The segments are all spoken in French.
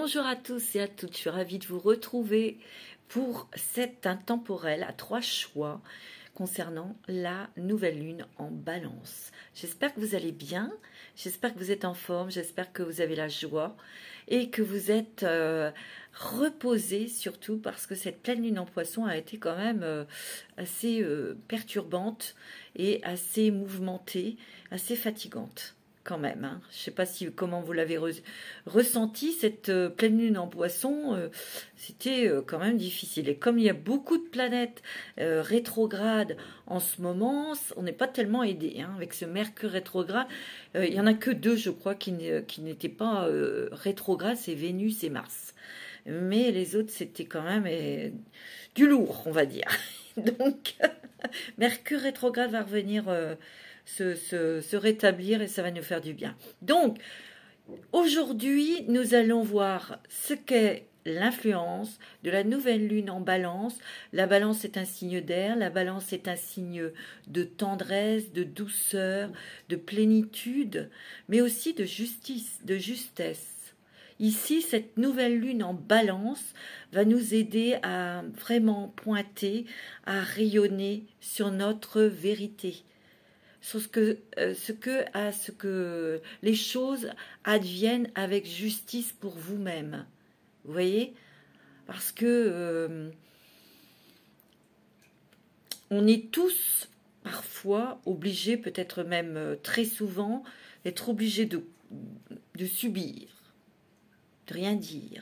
Bonjour à tous et à toutes, je suis ravie de vous retrouver pour cet intemporel à 3 choix concernant la nouvelle lune en Balance. J'espère que vous allez bien, j'espère que vous êtes en forme, j'espère que vous avez la joie et que vous êtes reposés surtout parce que cette pleine lune en Poisson a été quand même assez perturbante et assez mouvementée, assez fatigante. Quand même, hein. Je ne sais pas comment vous l'avez ressenti, cette pleine lune en Poisson, c'était quand même difficile. Et comme il y a beaucoup de planètes rétrogrades en ce moment, on n'est pas tellement aidé, hein, avec ce Mercure rétrograde. Il n'y en a que 2, je crois, qui n'étaient pas rétrogrades, c'est Vénus et Mars. Mais les autres, c'était quand même du lourd, on va dire. Donc, Mercure rétrograde va revenir... se rétablir et ça va nous faire du bien. Donc, aujourd'hui, nous allons voir ce qu'est l'influence de la nouvelle lune en Balance. La Balance est un signe d'air, la Balance est un signe de tendresse, de douceur, de plénitude, mais aussi de justice, de justesse. Ici, cette nouvelle lune en Balance va nous aider à vraiment pointer, à rayonner sur notre vérité. Sur ce que les choses adviennent avec justice pour vous-même. Vous voyez? Parce que on est tous parfois obligés, peut-être même très souvent, d'être obligés de subir, de rien dire.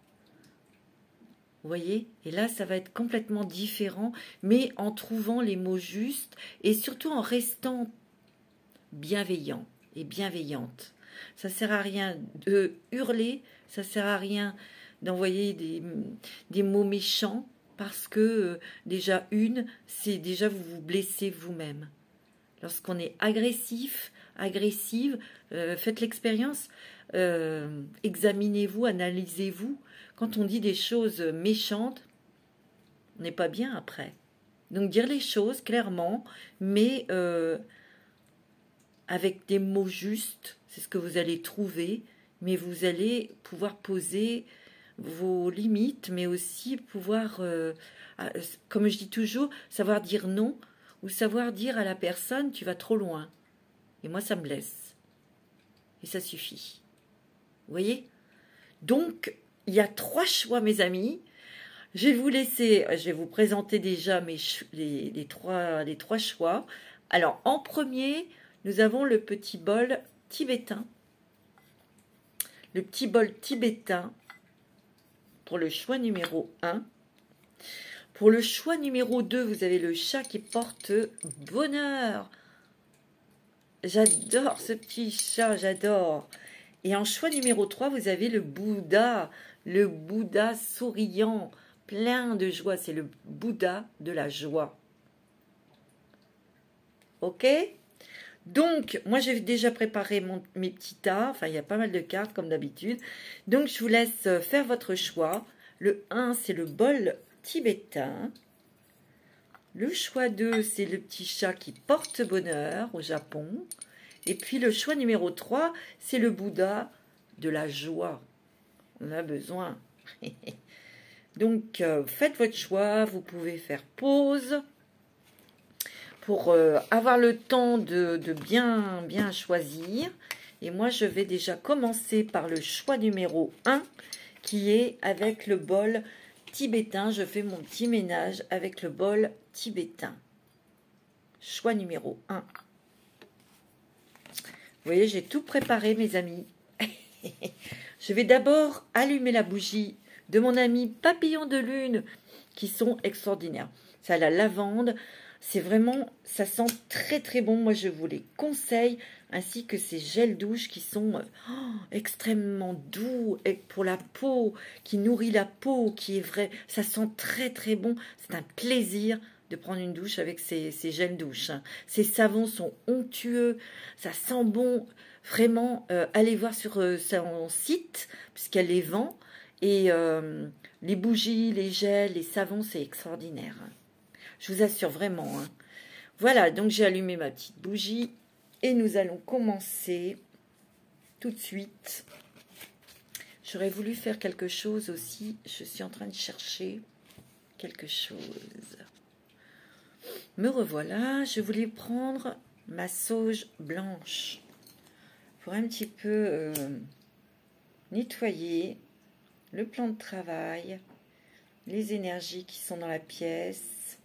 Vous voyez? Et là, ça va être complètement différent, mais en trouvant les mots justes et surtout en restant bienveillant et bienveillante. Ça ne sert à rien de hurler, ça ne sert à rien d'envoyer des mots méchants parce que déjà c'est déjà vous vous blessez vous-même. Lorsqu'on est agressive, faites l'expérience, examinez-vous, analysez-vous. Quand on dit des choses méchantes, on n'est pas bien après. Donc dire les choses clairement, mais avec des mots justes, c'est ce que vous allez trouver, mais vous allez pouvoir poser vos limites, mais aussi pouvoir, comme je dis toujours, savoir dire non, ou savoir dire à la personne, tu vas trop loin. Et moi, ça me blesse. Et ça suffit. Vous voyez? Donc, il y a 3 choix, mes amis. Je vais vous présenter déjà les trois choix. Alors, en premier, nous avons le petit bol tibétain. Le petit bol tibétain pour le choix numéro 1. Pour le choix numéro 2, vous avez le chat qui porte bonheur. J'adore ce petit chat, j'adore. Et en choix numéro 3, vous avez le Bouddha souriant, plein de joie. C'est le Bouddha de la joie. Ok ? Donc, moi, j'ai déjà préparé mes petits tas. Enfin, il y a pas mal de cartes, comme d'habitude. Donc, je vous laisse faire votre choix. Le 1, c'est le bol tibétain. Le choix 2, c'est le petit chat qui porte bonheur au Japon. Et puis, le choix numéro 3, c'est le Bouddha de la joie. On a besoin. Donc, faites votre choix. Vous pouvez faire pause pour avoir le temps de bien choisir. Et moi, je vais déjà commencer par le choix numéro 1, qui est avec le bol tibétain. Je fais mon petit ménage avec le bol tibétain. Choix numéro 1. Vous voyez, j'ai tout préparé, mes amis. Je vais d'abord allumer la bougie de mon ami Papillon de Lune, qui sont extraordinaires. Ça a la lavande. C'est vraiment, ça sent très très bon. Moi, je vous les conseille, ainsi que ces gels douche qui sont extrêmement doux et pour la peau, qui nourrit la peau, qui est vrai. Ça sent très très bon. C'est un plaisir de prendre une douche avec ces gels douche. Hein. Ces savons sont onctueux, ça sent bon. Vraiment, allez voir sur son site, puisqu'elle les vend. Et les bougies, les gels, les savons, c'est extraordinaire. Hein. Je vous assure vraiment. Hein. Voilà, donc j'ai allumé ma petite bougie et nous allons commencer tout de suite. J'aurais voulu faire quelque chose aussi. Je suis en train de chercher quelque chose. Me revoilà. Je voulais prendre ma sauge blanche pour un petit peu nettoyer le plan de travail, les énergies qui sont dans la pièce.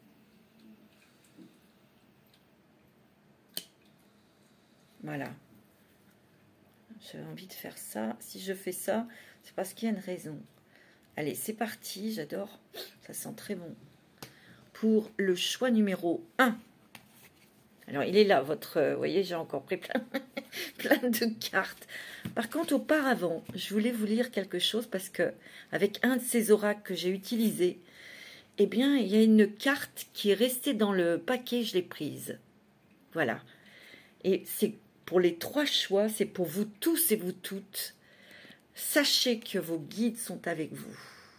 Voilà. J'avais envie de faire ça. Si je fais ça, c'est parce qu'il y a une raison. Allez, c'est parti. J'adore. Ça sent très bon. Pour le choix numéro 1. Alors, il est là, votre... vous voyez, j'ai encore pris plein, plein de cartes. Par contre, auparavant, je voulais vous lire quelque chose parce que, avec un de ces oracles que j'ai utilisé, eh bien, il y a une carte qui est restée dans le paquet, je l'ai prise. Voilà. Et c'est pour les 3 choix, c'est pour vous tous et vous toutes. Sachez que vos guides sont avec vous.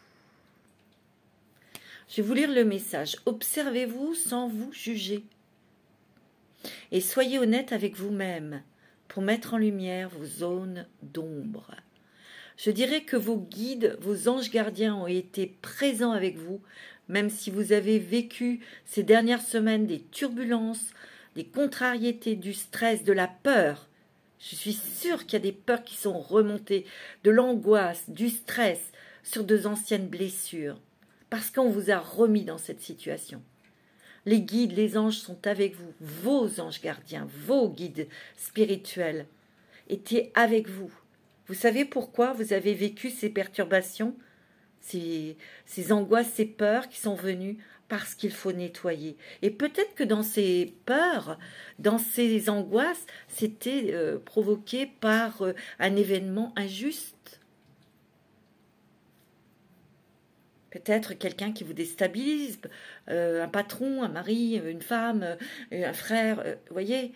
Je vais vous lire le message. Observez-vous sans vous juger. Et soyez honnête avec vous-même pour mettre en lumière vos zones d'ombre. Je dirais que vos guides, vos anges gardiens ont été présents avec vous, même si vous avez vécu ces dernières semaines des turbulences, des contrariétés, du stress, de la peur. Je suis sûre qu'il y a des peurs qui sont remontées, de l'angoisse, du stress sur de anciennes blessures, parce qu'on vous a remis dans cette situation. Les guides, les anges sont avec vous, vos anges gardiens, vos guides spirituels étaient avec vous. Vous savez pourquoi vous avez vécu ces perturbations, ces angoisses, ces peurs qui sont venues parce qu'il faut nettoyer. Et peut-être que dans ces peurs, dans ces angoisses, c'était provoqué par un événement injuste. Peut-être quelqu'un qui vous déstabilise, un patron, un mari, une femme, un frère, vous voyez.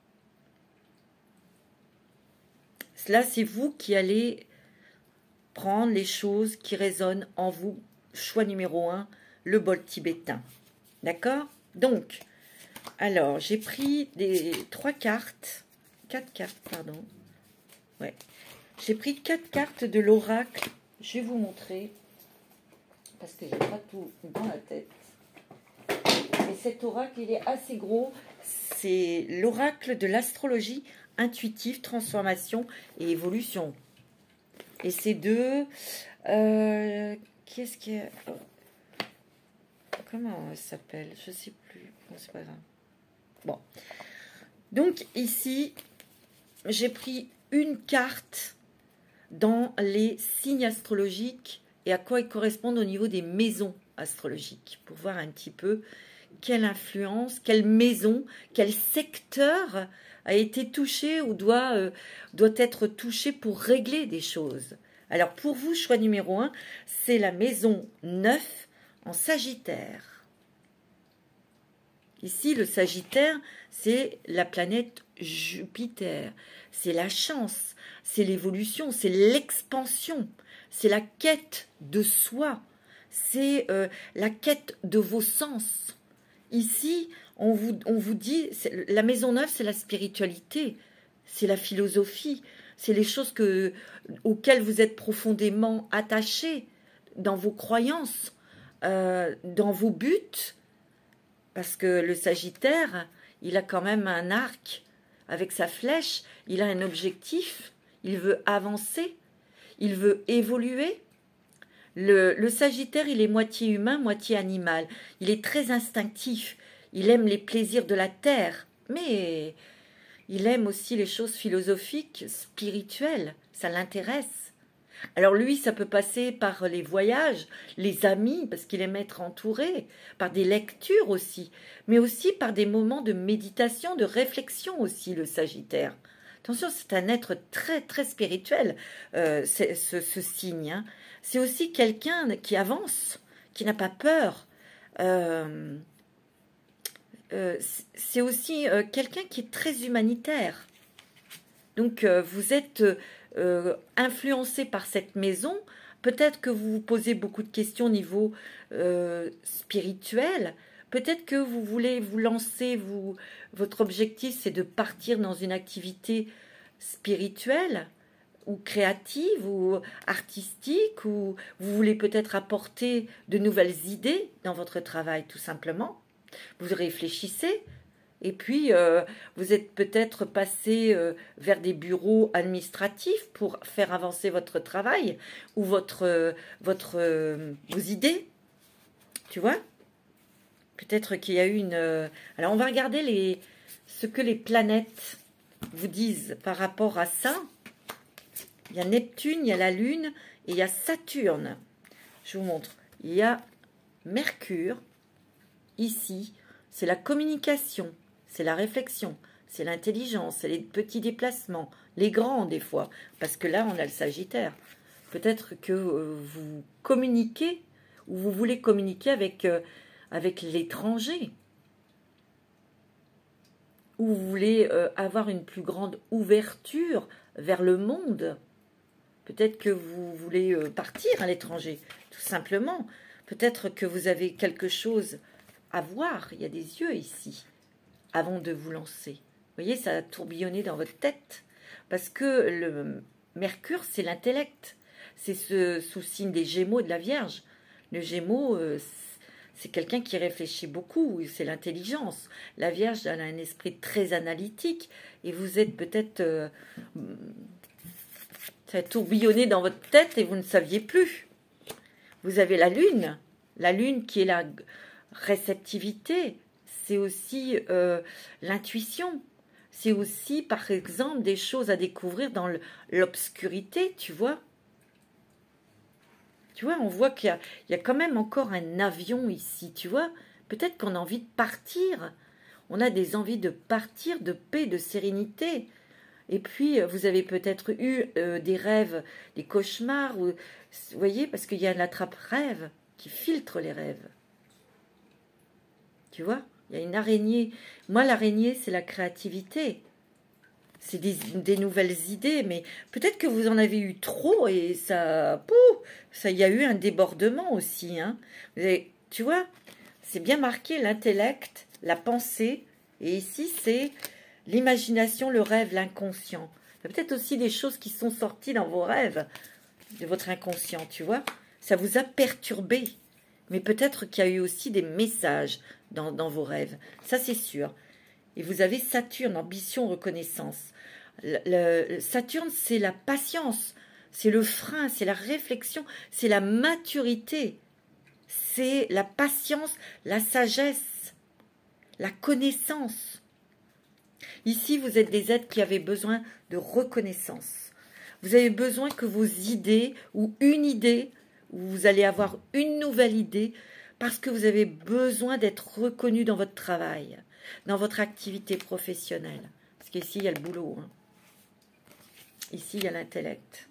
Là, c'est vous qui allez prendre les choses qui résonnent en vous. Choix numéro 1, le bol tibétain. D'accord? Donc, alors, j'ai pris 4 cartes, pardon. Ouais. J'ai pris 4 cartes de l'oracle. Je vais vous montrer. Parce que j'ai pas tout dans la tête. Et cet oracle, il est assez gros. C'est l'oracle de l'astrologie intuitive, transformation et évolution. Et c'est de... qu'est-ce qui est... Comment elle s'appelle? Je sais plus. Bon, c'est pas grave. Bon. Donc, ici, j'ai pris une carte dans les signes astrologiques et à quoi ils correspondent au niveau des maisons astrologiques, pour voir un petit peu quelle influence, quelle maison, quel secteur a été touché ou doit être touché pour régler des choses. Alors pour vous, choix numéro 1, c'est la maison 9 en Sagittaire. Ici, le Sagittaire, c'est la planète Jupiter, c'est la chance, c'est l'évolution, c'est l'expansion. C'est la quête de soi, c'est la quête de vos sens. Ici, on vous dit, la maison 9, c'est la spiritualité, c'est la philosophie, c'est les choses auxquelles vous êtes profondément attachés, dans vos croyances, dans vos buts. Parce que le Sagittaire, il a quand même un arc avec sa flèche, il a un objectif, il veut avancer. Il veut évoluer. Le Sagittaire, il est moitié humain, moitié animal. Il est très instinctif. Il aime les plaisirs de la terre, mais il aime aussi les choses philosophiques, spirituelles. Ça l'intéresse. Alors lui, ça peut passer par les voyages, les amis, parce qu'il aime être entouré, par des lectures aussi, mais aussi par des moments de méditation, de réflexion aussi, le Sagittaire. Attention, c'est un être très, très spirituel, ce signe. Hein. C'est aussi quelqu'un qui avance, qui n'a pas peur. C'est aussi quelqu'un qui est très humanitaire. Donc, vous êtes influencé par cette maison. Peut-être que vous vous posez beaucoup de questions au niveau spirituel. Peut-être que vous voulez vous lancer, votre objectif c'est de partir dans une activité spirituelle ou créative ou artistique, ou vous voulez peut-être apporter de nouvelles idées dans votre travail, tout simplement. Vous réfléchissez. Et puis, vous êtes peut-être passé vers des bureaux administratifs pour faire avancer votre travail ou vos idées, tu vois. Peut-être qu'il y a eu une... Alors, on va regarder ce que les planètes vous disent par rapport à ça. Il y a Neptune, il y a la Lune et il y a Saturne. Je vous montre. Il y a Mercure, ici, c'est la communication. C'est la réflexion, c'est l'intelligence, c'est les petits déplacements, les grands des fois, parce que là, on a le Sagittaire. Peut-être que vous communiquez, ou vous voulez communiquer avec l'étranger, ou vous voulez avoir une plus grande ouverture vers le monde. Peut-être que vous voulez partir à l'étranger, tout simplement. Peut-être que vous avez quelque chose à voir, il y a des yeux ici. Avant de vous lancer. Vous voyez, ça a tourbillonné dans votre tête. Parce que le Mercure, c'est l'intellect. C'est sous signe des Gémeaux et de la Vierge. Le Gémeaux, c'est quelqu'un qui réfléchit beaucoup. C'est l'intelligence. La Vierge, elle a un esprit très analytique. Et vous êtes peut-être... ça a tourbillonné dans votre tête et vous ne saviez plus. Vous avez la Lune qui est la réceptivité. C'est aussi l'intuition. C'est aussi, par exemple, des choses à découvrir dans l'obscurité, tu vois. Tu vois, on voit qu'il y a quand même encore un avion ici, tu vois. Peut-être qu'on a envie de partir. On a des envies de partir, de paix, de sérénité. Et puis, vous avez peut-être eu des rêves, des cauchemars. Vous voyez, parce qu'il y a l'attrape-rêve qui filtre les rêves. Tu vois ? Il y a une araignée. Moi, l'araignée, c'est la créativité. C'est des nouvelles idées, mais peut-être que vous en avez eu trop et ça, il y a eu un débordement aussi. Hein. Tu vois, c'est bien marqué l'intellect, la pensée, et ici, c'est l'imagination, le rêve, l'inconscient. Il y a peut-être aussi des choses qui sont sorties dans vos rêves, de votre inconscient, tu vois. Ça vous a perturbé. Mais peut-être qu'il y a eu aussi des messages dans vos rêves. Ça, c'est sûr. Et vous avez Saturne, ambition, reconnaissance. Saturne, c'est la patience, c'est le frein, c'est la réflexion, c'est la maturité, c'est la patience, la sagesse, la connaissance. Ici, vous êtes des êtres qui avaient besoin de reconnaissance. Vous avez besoin que vos idées, ou une idée, ou vous allez avoir une nouvelle idée, parce que vous avez besoin d'être reconnu dans votre travail, dans votre activité professionnelle. Parce qu'ici, il y a le boulot. Hein. Ici, il y a l'intellect.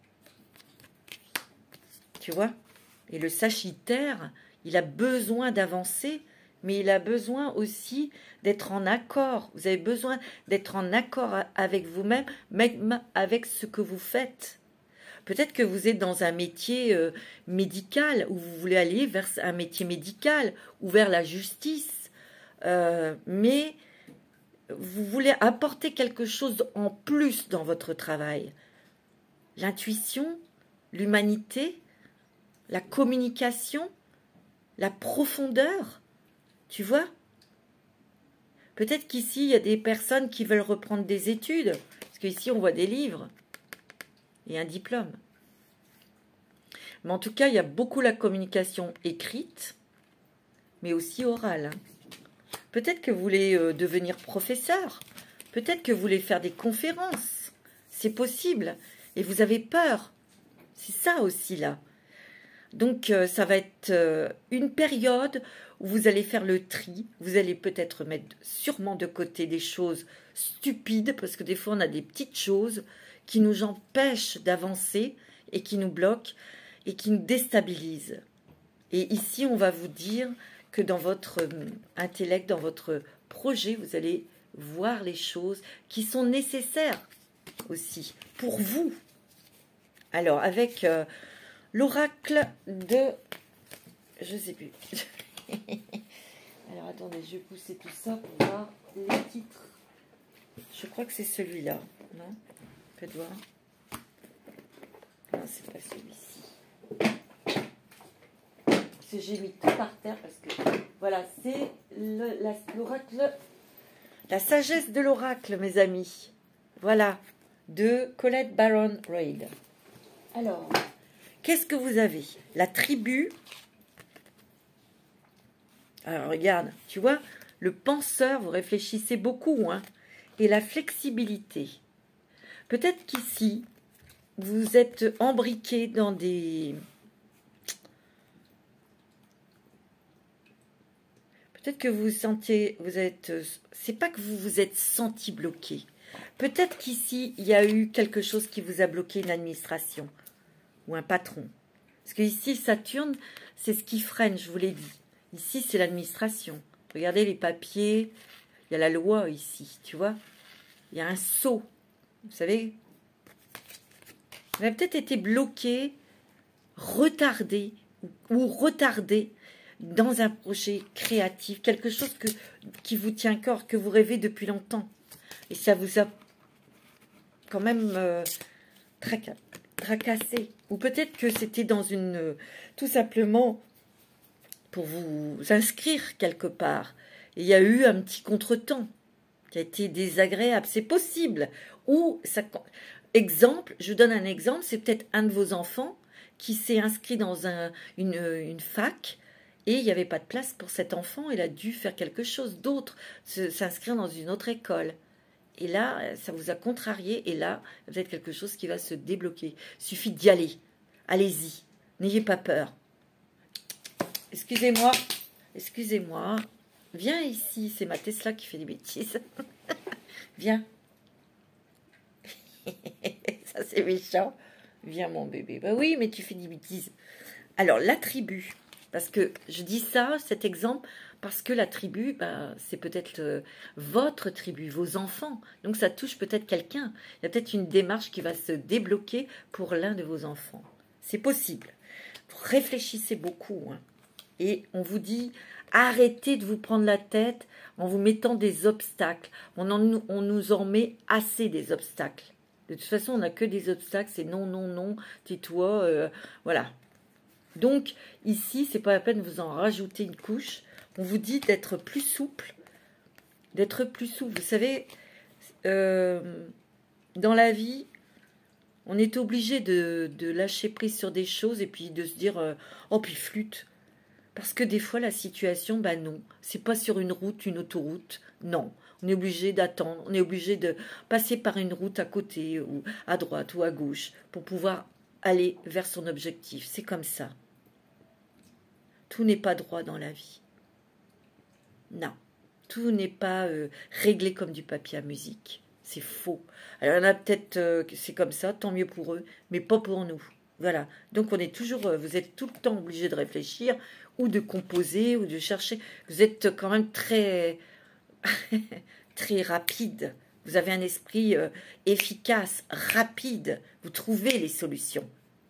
Tu vois? Et le Sagittaire, il a besoin d'avancer, mais il a besoin aussi d'être en accord. Vous avez besoin d'être en accord avec vous-même, même avec ce que vous faites. Peut-être que vous êtes dans un métier médical, ou vous voulez aller vers un métier médical, ou vers la justice, mais vous voulez apporter quelque chose en plus dans votre travail. L'intuition, l'humanité, la communication, la profondeur, tu vois? Peut-être qu'ici, il y a des personnes qui veulent reprendre des études, parce qu'ici, on voit des livres et un diplôme. Mais en tout cas, il y a beaucoup la communication écrite, mais aussi orale. Peut-être que vous voulez devenir professeur, peut-être que vous voulez faire des conférences, c'est possible, et vous avez peur, c'est ça aussi là. Donc ça va être une période où vous allez faire le tri, vous allez peut-être mettre sûrement de côté des choses stupides, parce que des fois on a des petites choses qui nous empêchent d'avancer et qui nous bloquent et qui nous déstabilisent. Et ici on va vous dire que dans votre intellect, dans votre projet, vous allez voir les choses qui sont nécessaires aussi pour vous. Alors, avec l'oracle de... Je ne sais plus. Alors, attendez, je vais pousser tout ça pour voir les titres. Je crois que c'est celui-là, non? Faites voir. c'est pas celui-ci. Parce que j'ai mis tout par terre parce que voilà, c'est l'oracle, la sagesse de l'oracle, mes amis. Voilà, de Colette Baron Reid. Alors, qu'est-ce que vous avez? La tribu. Alors, regarde, tu vois, le penseur, vous réfléchissez beaucoup, hein, et la flexibilité. Peut-être qu'ici, vous êtes embriqué dans des... Peut-être que vous sentiez, vous êtes... C'est pas que vous vous êtes senti bloqué. Peut-être qu'ici, il y a eu quelque chose qui vous a bloqué, une administration ou un patron. Parce que ici, Saturne, c'est ce qui freine, je vous l'ai dit. Ici, c'est l'administration. Regardez les papiers, il y a la loi ici, tu vois. Il y a un sceau, vous savez. Vous avez peut-être été bloqué, retardé ou retardé dans un projet créatif, quelque chose qui vous tient à cœur, que vous rêvez depuis longtemps. Et ça vous a quand même tracassé. Ou peut-être que c'était dans une... tout simplement pour vous inscrire quelque part. Et il y a eu un petit contretemps qui a été désagréable. C'est possible. Ou, ça, exemple, je vous donne un exemple, c'est peut-être un de vos enfants qui s'est inscrit dans une fac et il n'y avait pas de place pour cet enfant. Il a dû faire quelque chose d'autre, s'inscrire dans une autre école. Et là, ça vous a contrarié. Et là, peut-être quelque chose qui va se débloquer. Il suffit d'y aller. Allez-y. N'ayez pas peur. Excusez-moi. Excusez-moi. Viens ici. C'est ma Tesla qui fait des bêtises. Viens. Ça, c'est méchant. Viens, mon bébé. Bah oui, mais tu fais des bêtises. Alors, la tribu. Parce que je dis ça, cet exemple, parce que la tribu, bah, c'est peut-être votre tribu, vos enfants. Donc, ça touche peut-être quelqu'un. Il y a peut-être une démarche qui va se débloquer pour l'un de vos enfants. C'est possible. Vous réfléchissez beaucoup. Hein. Et on vous dit, arrêtez de vous prendre la tête en vous mettant des obstacles. On nous en met assez des obstacles. De toute façon, on n'a que des obstacles. C'est non, non, non, tais-toi. Voilà. Donc, ici, c'est pas la peine de vous en rajouter une couche. On vous dit d'être plus souple. D'être plus souple. Vous savez, dans la vie, on est obligé de lâcher prise sur des choses et puis de se dire oh, puis flûte. Parce que des fois, la situation, ben non. C'est pas sur une route, une autoroute. Non. On est obligé d'attendre. On est obligé de passer par une route à côté, ou à droite, ou à gauche, pour pouvoir aller vers son objectif. C'est comme ça. Tout n'est pas droit dans la vie. Non. Tout n'est pas réglé comme du papier à musique. C'est faux. Alors, il y en a peut-être c'est comme ça, tant mieux pour eux, mais pas pour nous. Voilà. Donc, on est toujours, vous êtes tout le temps obligé de réfléchir, ou de composer, ou de chercher. Vous êtes quand même très, très rapide. Vous avez un esprit efficace, rapide. Vous trouvez les solutions.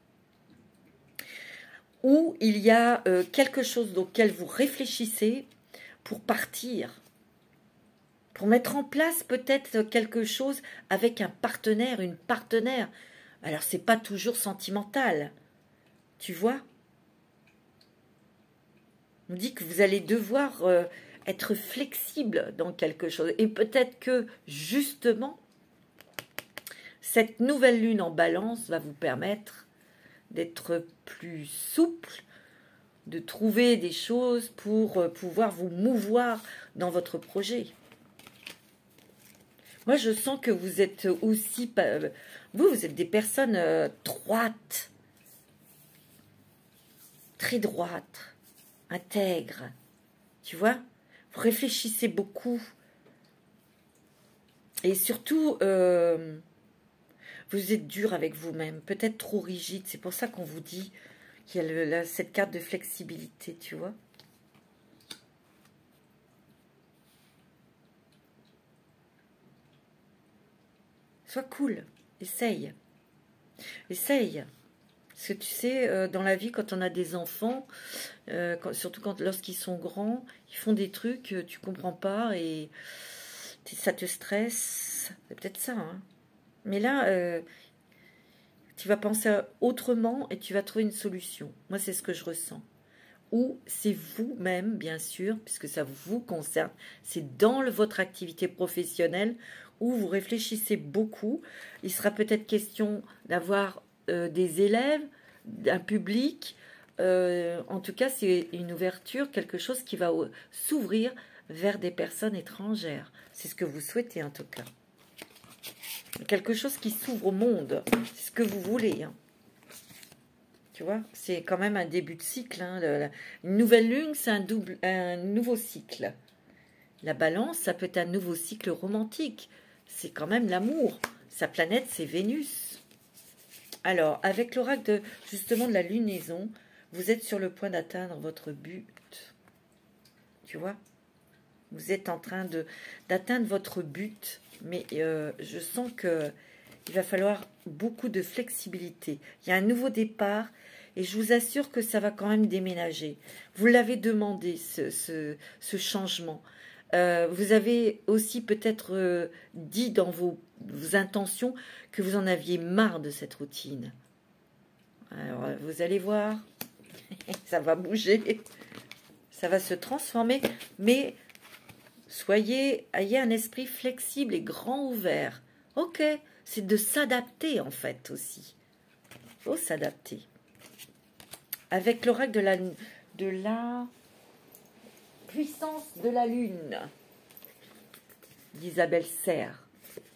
Ou il y a quelque chose auquel vous réfléchissez pour partir, pour mettre en place peut-être quelque chose avec un partenaire, une partenaire. Alors, c'est pas toujours sentimental, tu vois. On dit que vous allez devoir être flexible dans quelque chose. Et peut-être que, justement, cette nouvelle lune en balance va vous permettre d'être plus souple, de trouver des choses pour pouvoir vous mouvoir dans votre projet. Moi, je sens que vous êtes aussi... Vous êtes des personnes droites, très droites, intègres. Tu vois? Vous réfléchissez beaucoup. Et surtout, vous êtes dur avec vous-même, peut-être trop rigide. C'est pour ça qu'on vous dit qu'il y a cette carte de flexibilité, tu vois. Sois cool, essaye. Essaye. Parce que tu sais, dans la vie, quand on a des enfants, surtout lorsqu'ils sont grands, ils font des trucs, tu comprends pas et ça te stresse. C'est peut-être ça. Hein. Mais là, tu vas penser autrement et tu vas trouver une solution. Moi, c'est ce que je ressens. Ou c'est vous-même, bien sûr, puisque ça vous concerne. C'est dans votre activité professionnelle où vous réfléchissez beaucoup. Il sera peut-être question d'avoir des élèves, un public. En tout cas, c'est une ouverture, quelque chose qui va s'ouvrir vers des personnes étrangères. C'est ce que vous souhaitez en tout cas. Quelque chose qui s'ouvre au monde. C'est ce que vous voulez. Hein. Tu vois, c'est quand même un début de cycle. Hein. Une nouvelle lune, c'est un nouveau cycle. La balance, ça peut être un nouveau cycle romantique. C'est quand même l'amour. Sa planète, c'est Vénus. Alors, avec l'oracle justement de la lunaison, vous êtes sur le point d'atteindre votre but. Tu vois, vous êtes en train d'atteindre votre but. Mais je sens qu'il va falloir beaucoup de flexibilité. Il y a un nouveau départ et je vous assure que ça va quand même déménager. Vous l'avez demandé, ce changement. Vous avez aussi peut-être dit dans vos intentions que vous en aviez marre de cette routine. Alors, vous allez voir, ça va bouger, ça va se transformer, mais ayez un esprit flexible et grand ouvert. Ok, c'est de s'adapter en fait aussi. Il faut s'adapter. Avec l'oracle de la puissance de la lune d'Isabelle Serre.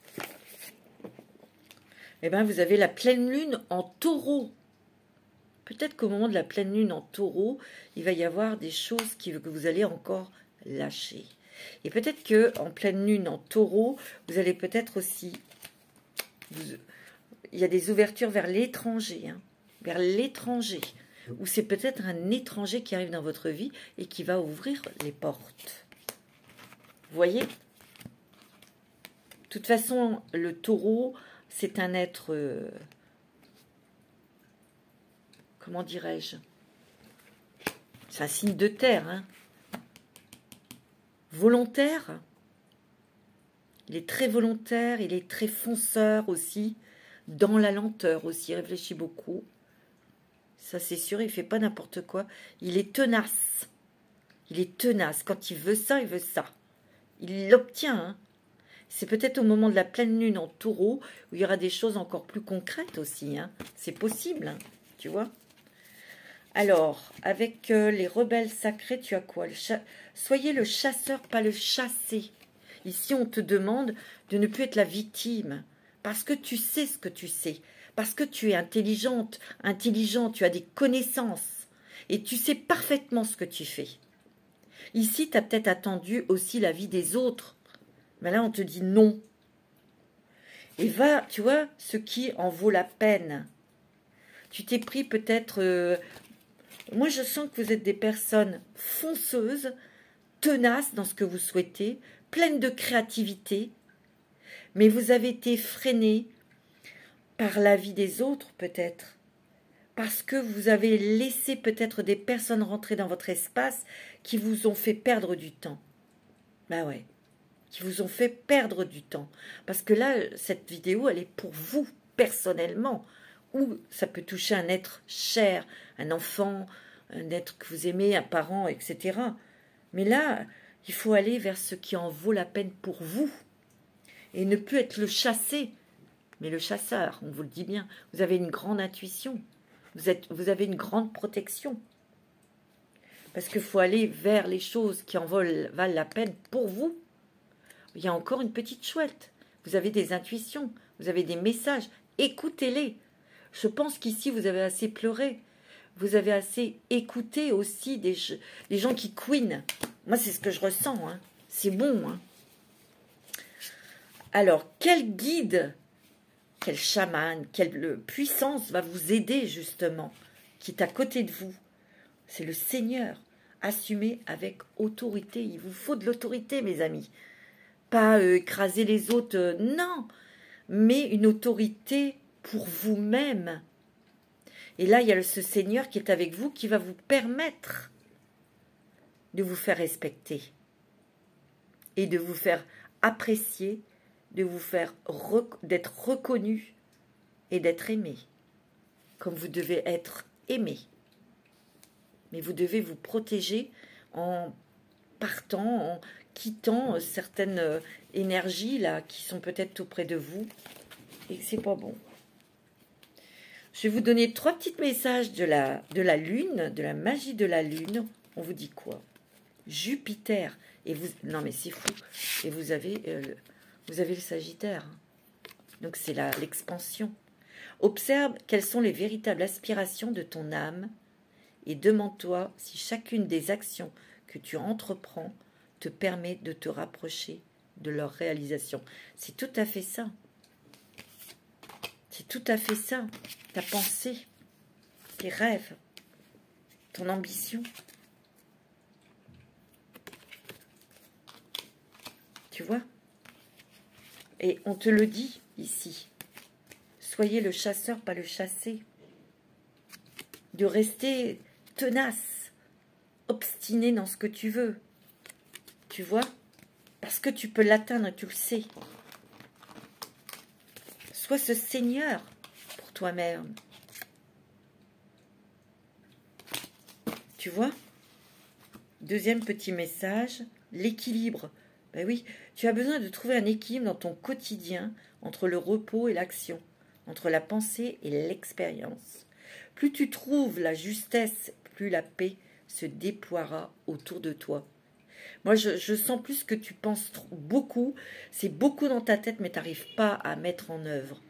Eh bien, vous avez la pleine lune en taureau. Peut-être qu'au moment de la pleine lune en taureau, il va y avoir des choses que vous allez encore lâcher. Et peut-être qu'en pleine lune en taureau, vous allez peut-être aussi... il y a des ouvertures vers l'étranger, hein, vers l'étranger. Ou c'est peut-être un étranger qui arrive dans votre vie et qui va ouvrir les portes. Vous voyez ? De toute façon, le taureau, c'est un être... comment dirais-je ? C'est un signe de terre, hein. Volontaire, il est très volontaire, il est très fonceur aussi, dans la lenteur aussi, il réfléchit beaucoup. Ça c'est sûr, il ne fait pas n'importe quoi. Il est tenace. Il est tenace. Quand il veut ça, il veut ça. Il l'obtient. Hein. C'est peut-être au moment de la pleine lune en taureau où il y aura des choses encore plus concrètes aussi. Hein. C'est possible, hein, tu vois. Alors, avec les rebelles sacrés, tu as quoi? Soyez le chasseur, pas le chassé. Ici, on te demande de ne plus être la victime. Parce que tu sais ce que tu sais. Parce que tu es intelligente, intelligent, tu as des connaissances. Et tu sais parfaitement ce que tu fais. Ici, tu as peut-être attendu aussi l'avis des autres. Mais là, on te dit non. Et va, tu vois, ce qui en vaut la peine. Tu t'es pris peut-être... moi, je sens que vous êtes des personnes fonceuses, tenaces dans ce que vous souhaitez, pleines de créativité, mais vous avez été freiné par l'avis des autres, peut-être, parce que vous avez laissé peut-être des personnes rentrer dans votre espace qui vous ont fait perdre du temps. Ben ouais, qui vous ont fait perdre du temps. Parce que là, cette vidéo, elle est pour vous, personnellement, ou ça peut toucher un être cher, un enfant, un être que vous aimez, un parent, etc. Mais là, il faut aller vers ce qui en vaut la peine pour vous. Et ne plus être le chassé, mais le chasseur, on vous le dit bien. Vous avez une grande intuition. Vous avez une grande protection. Parce qu'il faut aller vers les choses qui en valent la peine pour vous. Il y a encore une petite chouette. Vous avez des intuitions, vous avez des messages. Écoutez-les. Je pense qu'ici, vous avez assez pleuré. Vous avez assez écouté aussi des gens qui couinent. Moi, c'est ce que je ressens. Hein. C'est bon. Hein. Alors, quel guide, quel chaman, quelle puissance va vous aider justement, qui est à côté de vous? C'est le Seigneur. Assumez avec autorité. Il vous faut de l'autorité, mes amis. Pas écraser les autres, non. Mais une autorité pour vous-même. Et là, il y a ce Seigneur qui est avec vous, qui va vous permettre de vous faire respecter et de vous faire apprécier, de vous faire d'être reconnu et d'être aimé. comme vous devez être aimé. Mais vous devez vous protéger en partant, en quittant certaines énergies là qui sont peut-être tout près de vous et que c'est pas bon. Je vais vous donner 3 petits messages de la lune, de la magie de la lune. On vous dit quoi? Jupiter. Et vous, non mais c'est fou. Et vous avez le Sagittaire. Donc c'est l'expansion. Observe quelles sont les véritables aspirations de ton âme et demande-toi si chacune des actions que tu entreprends te permet de te rapprocher de leur réalisation. C'est tout à fait ça. C'est tout à fait ça. Ta pensée, tes rêves, ton ambition. Tu vois? Et on te le dit ici. Soyez le chasseur, pas le chassé. De rester tenace, obstiné dans ce que tu veux. Tu vois? Parce que tu peux l'atteindre, tu le sais. Sois ce seigneur pour toi-même. Tu vois? Deuxième petit message, l'équilibre. Ben oui, tu as besoin de trouver un équilibre dans ton quotidien entre le repos et l'action, entre la pensée et l'expérience. Plus tu trouves la justesse, plus la paix se déploiera autour de toi. Moi, je sens plus que tu penses beaucoup, c'est beaucoup dans ta tête, mais tu n'arrives pas à mettre en œuvre,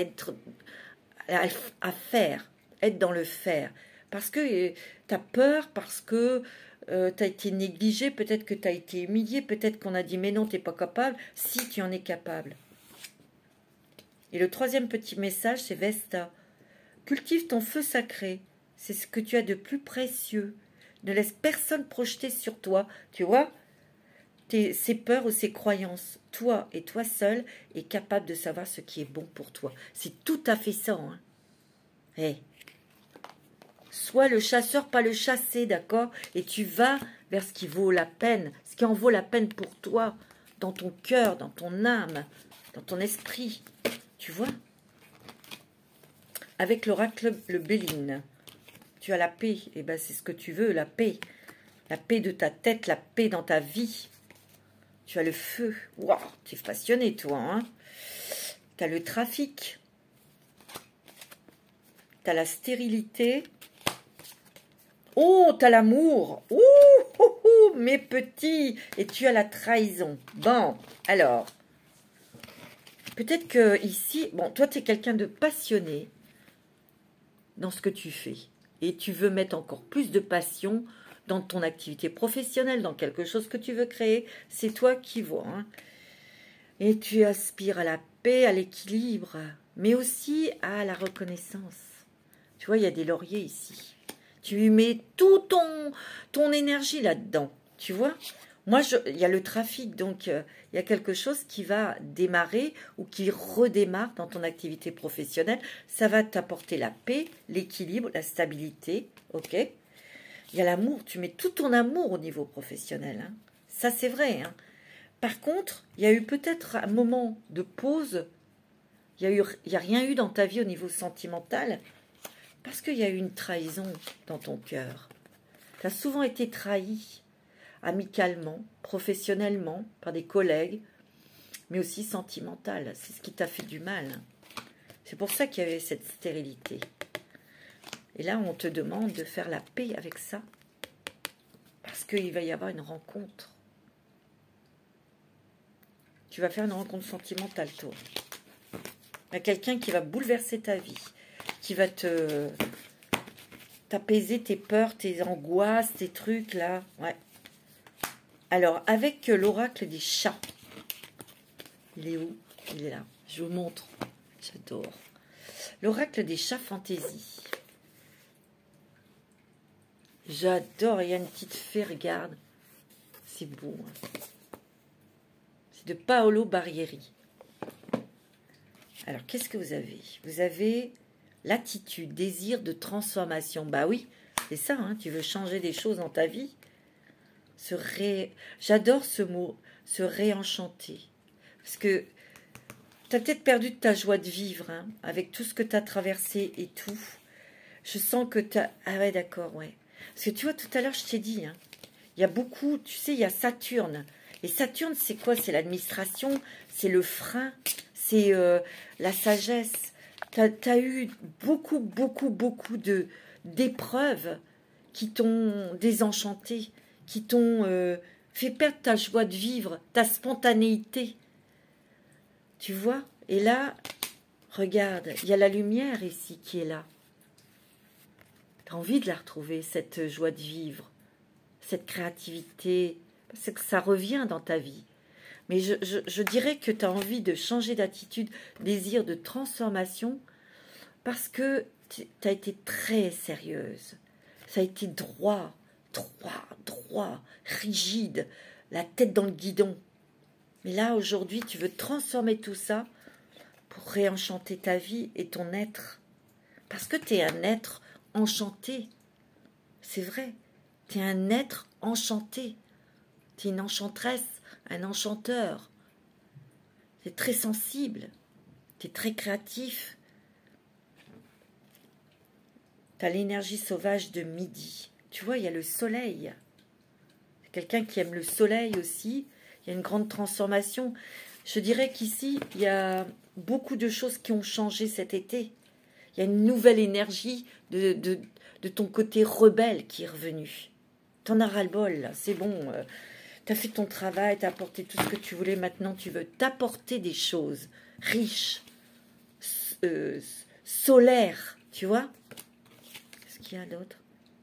à faire, être dans le faire. Parce que tu as peur, parce que tu as été négligé, peut-être que tu as été humilié, peut-être qu'on a dit mais non, tu n'es pas capable. Si, tu en es capable. Et le troisième petit message, c'est Vesta. Cultive ton feu sacré, c'est ce que tu as de plus précieux. Ne laisse personne projeter sur toi, tu vois, ses peurs ou ses croyances. Toi et toi seul est capable de savoir ce qui est bon pour toi. C'est tout à fait ça. Hein. Hey. Sois le chasseur, pas le chassé, d'accord? Et tu vas vers ce qui vaut la peine, ce qui en vaut la peine pour toi, dans ton cœur, dans ton âme, dans ton esprit. Tu vois? Avec l'oracle, le Béline, tu as la paix. Et ben c'est ce que tu veux, la paix. La paix de ta tête, la paix dans ta vie. Tu as le feu. Waouh, tu es passionné, toi. Hein, tu as le trafic. Tu as la stérilité. Oh, tu as l'amour. Ouh, mes petits. Et tu as la trahison. Bon, alors. Peut-être que ici, bon, toi, tu es quelqu'un de passionné dans ce que tu fais. Et tu veux mettre encore plus de passion dans ton activité professionnelle, dans quelque chose que tu veux créer. C'est toi qui vois. Hein. Et tu aspires à la paix, à l'équilibre, mais aussi à la reconnaissance. Tu vois, il y a des lauriers ici. Tu y mets tout ton énergie là-dedans. Tu vois? Moi, il y a le trafic, donc il y a quelque chose qui va démarrer ou qui redémarre dans ton activité professionnelle. Ça va t'apporter la paix, l'équilibre, la stabilité, ok? Il y a l'amour, tu mets tout ton amour au niveau professionnel. Hein. Ça, c'est vrai. Hein. Par contre, il y a eu peut-être un moment de pause. Il y a rien eu dans ta vie au niveau sentimental parce qu'il y a eu une trahison dans ton cœur. Tu as souvent été trahi. Amicalement, professionnellement, par des collègues, mais aussi sentimental. C'est ce qui t'a fait du mal. C'est pour ça qu'il y avait cette stérilité. Et là, on te demande de faire la paix avec ça. Parce qu'il va y avoir une rencontre. Tu vas faire une rencontre sentimentale, toi. Il y a quelqu'un qui va bouleverser ta vie, qui va t'apaiser tes peurs, tes angoisses, tes trucs, là. Ouais. Alors, avec l'oracle des chats, il est où? Il est là. Je vous montre. J'adore. L'oracle des chats fantaisie. J'adore. Il y a une petite fée, regarde. C'est beau. Hein. C'est de Paolo Barrieri. Alors, qu'est-ce que vous avez? Vous avez l'attitude, désir de transformation. Bah oui, c'est ça. Hein, tu veux changer des choses dans ta vie. J'adore ce mot, se réenchanter. Parce que tu as peut-être perdu de ta joie de vivre, hein, avec tout ce que tu as traversé et tout. Je sens que tu as... Ah ouais, d'accord, ouais. Parce que tu vois, tout à l'heure, je t'ai dit, hein, il y a beaucoup, tu sais, il y a Saturne. Et Saturne, c'est quoi? C'est l'administration, c'est le frein, c'est la sagesse. Tu as eu beaucoup d'épreuves qui t'ont désenchanté, qui t'ont fait perdre ta joie de vivre, ta spontanéité. Tu vois? Et là, regarde, il y a la lumière ici qui est là. Tu as envie de la retrouver, cette joie de vivre, cette créativité, parce que ça revient dans ta vie. Mais je dirais que tu as envie de changer d'attitude, désir de transformation, parce que tu as été très sérieuse. Ça a été droit, rigide, la tête dans le guidon. Mais là, aujourd'hui, tu veux transformer tout ça pour réenchanter ta vie et ton être. Parce que tu es un être enchanté. C'est vrai. Tu es un être enchanté. Tu es une enchanteresse, un enchanteur. Tu es très sensible. Tu es très créatif. Tu as l'énergie sauvage de midi. Tu vois, il y a le soleil. C'est quelqu'un qui aime le soleil aussi. Il y a une grande transformation. Je dirais qu'ici, il y a beaucoup de choses qui ont changé cet été. Il y a une nouvelle énergie de ton côté rebelle qui est revenue. T'en as ras-le-bol, c'est bon. T'as fait ton travail, t'as apporté tout ce que tu voulais. Maintenant, tu veux t'apporter des choses riches, solaires, tu vois? Qu'est-ce qu'il y a d'autre?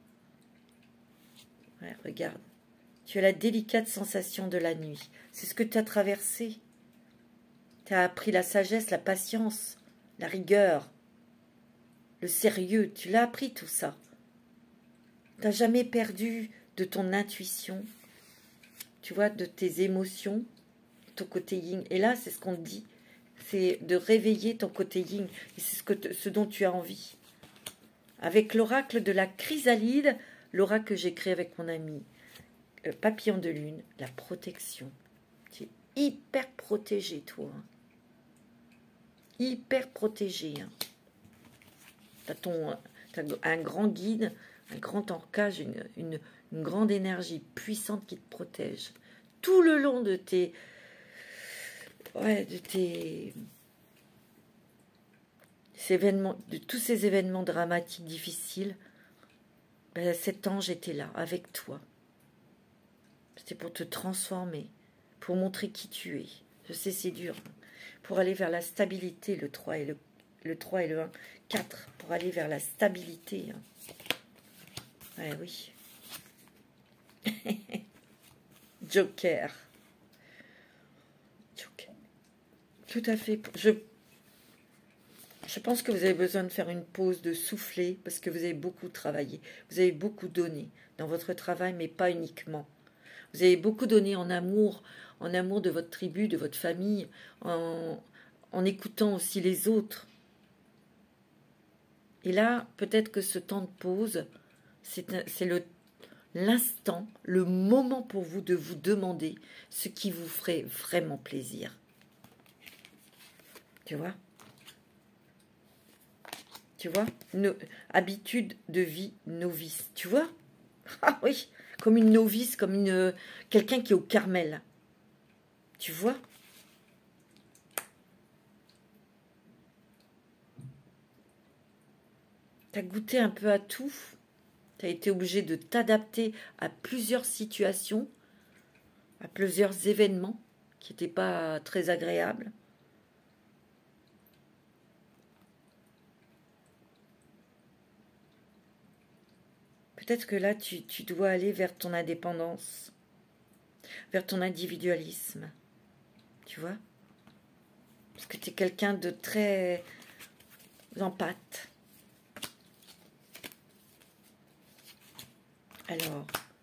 Ouais, regarde. Tu as la délicate sensation de la nuit. C'est ce que tu as traversé. Tu as appris la sagesse, la patience, la rigueur, le sérieux. Tu l'as appris tout ça. Tu n'as jamais perdu de ton intuition, tu vois, de tes émotions, ton côté yin. Et là, c'est ce qu'on te dit. C'est de réveiller ton côté yin. Et c'est ce dont tu as envie. Avec l'oracle de la chrysalide, l'oracle que j'ai créé avec mon ami Papillon de Lune, la protection. Tu es hyper protégé, toi. Hein. Hyper protégé. Hein. Tu as un grand guide, un grand ancrage, une grande énergie puissante qui te protège. Tout le long de tes... Ouais, de tous ces événements dramatiques, difficiles, ben, cet ange était là, avec toi. C'était pour te transformer, pour montrer qui tu es. Je sais, c'est dur. Hein. Pour aller vers la stabilité, le 3 et le 3 et le 1. 4, pour aller vers la stabilité. Hein. Ouais, oui. Joker. Joker. Tout à fait. Je pense que vous avez besoin de faire une pause, de souffler, parce que vous avez beaucoup travaillé. Vous avez beaucoup donné dans votre travail, mais pas uniquement. Vous avez beaucoup donné en amour de votre tribu, de votre famille, en écoutant aussi les autres. Et là, peut-être que ce temps de pause, c'est l'instant, le moment pour vous de vous demander ce qui vous ferait vraiment plaisir. Tu vois? Tu vois? Habitude de vie novice. Tu vois? Ah oui, comme une novice, comme quelqu'un qui est au Carmel. Tu vois? Tu as goûté un peu à tout. Tu as été obligé de t'adapter à plusieurs situations, à plusieurs événements qui n'étaient pas très agréables. Peut-être que là, tu dois aller vers ton indépendance, vers ton individualisme. Tu vois? Parce que tu es quelqu'un de très empathe. Alors,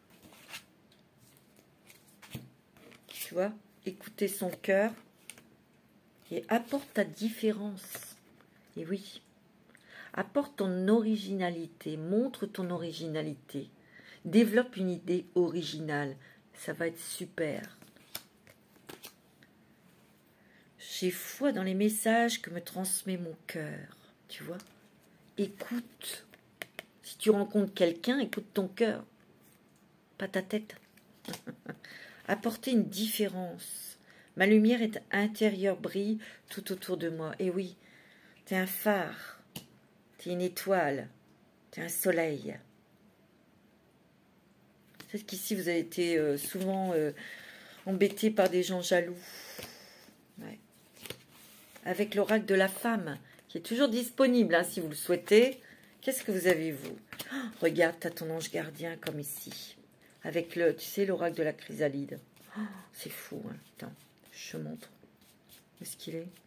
tu vois, écouter son cœur et apporte ta différence. Et oui, apporte ton originalité, montre ton originalité, développe une idée originale, ça va être super. J'ai foi dans les messages que me transmet mon cœur, tu vois. Écoute, Si tu rencontres quelqu'un, écoute ton cœur, pas ta tête. Apporter une différence. Ma lumière est intérieure, brille tout autour de moi. Et oui, tu es un phare, tu es une étoile, tu es un soleil. Peut-être qu'ici, vous avez été souvent embêté par des gens jaloux. Ouais. Avec l'oracle de la femme, qui est toujours disponible, hein, si vous le souhaitez. Qu'est-ce que vous avez, vous? Oh, regarde, tu as ton ange gardien, comme ici. Avec le, tu sais, l'oracle de la chrysalide. Oh, c'est fou, hein. Attends, je te montre. Où est-ce qu'il est?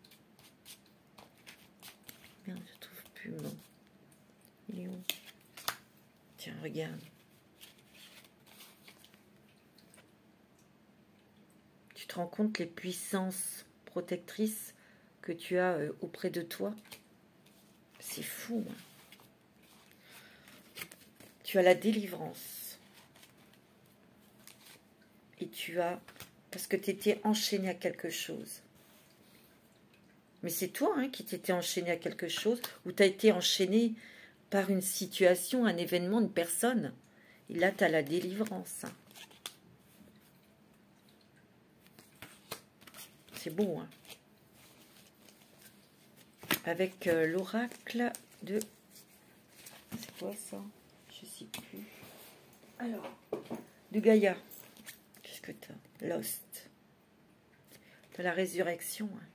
Merde, je trouve plus, bon. Il est où? Tiens, regarde. Tu te rends compte les puissances protectrices que tu as auprès de toi? C'est fou, hein. Tu as la délivrance. Et tu as... Parce que tu étais enchaîné à quelque chose. Mais c'est toi, hein, qui t'étais enchaîné à quelque chose, ou tu as été enchaîné par une situation, un événement, une personne. Et là, tu as la délivrance. C'est beau, hein. Avec l'oracle de... C'est quoi ça? Je ne sais plus. Alors, de Gaïa. Qu'est-ce que tu as? Lost. Tu as la résurrection. Hein.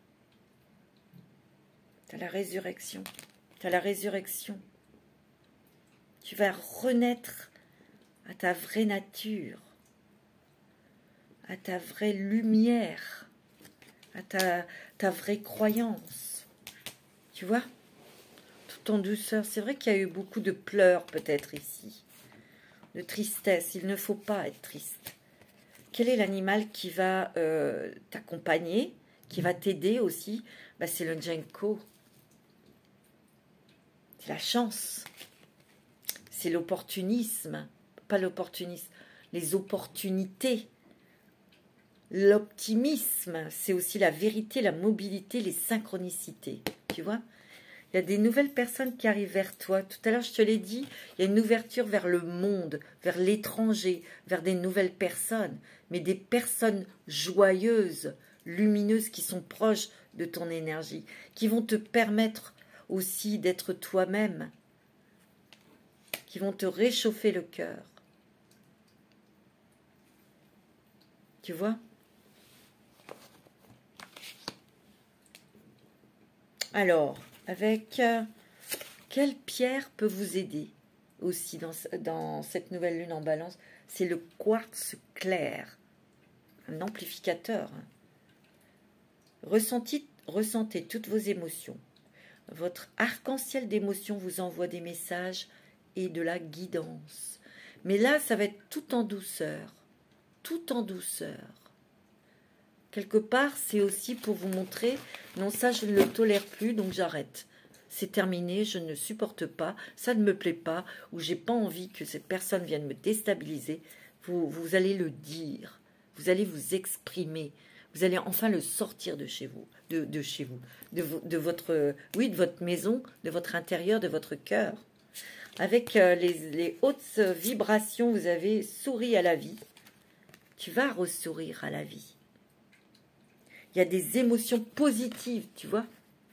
Tu as la résurrection. Tu as la résurrection. Tu vas renaître à ta vraie nature, à ta vraie lumière, à ta vraie croyance. Tu vois? Tout en douceur. C'est vrai qu'il y a eu beaucoup de pleurs peut-être ici, de tristesse. Il ne faut pas être triste. Quel est l'animal qui va t'accompagner, qui va t'aider aussi? Bah, c'est le Genko. C'est la chance. C'est l'opportunisme. Pas l'opportunisme. Les opportunités. L'optimisme. C'est aussi la vérité, la mobilité, les synchronicités. Tu vois? Il y a des nouvelles personnes qui arrivent vers toi. Tout à l'heure, je te l'ai dit, il y a une ouverture vers le monde, vers l'étranger, vers des nouvelles personnes. Mais des personnes joyeuses, lumineuses, qui sont proches de ton énergie, qui vont te permettre aussi d'être toi-même, qui vont te réchauffer le cœur. Tu vois? Alors, avec quelle pierre peut vous aider aussi dans cette nouvelle lune en balance? C'est le quartz clair, un amplificateur. Ressentez toutes vos émotions. Votre arc-en-ciel d'émotions vous envoie des messages et de la guidance. Mais là, ça va être tout en douceur. Tout en douceur. Quelque part, c'est aussi pour vous montrer, non, ça, je ne le tolère plus, donc j'arrête. C'est terminé, je ne supporte pas, ça ne me plaît pas, ou j'ai pas envie que cette personne vienne me déstabiliser. Vous allez le dire, vous allez vous exprimer, vous allez enfin le sortir de chez vous, de votre maison, de votre intérieur, de votre cœur. Avec les hautes vibrations, vous avez souri à la vie. Tu vas ressourire à la vie. Il y a des émotions positives, tu vois.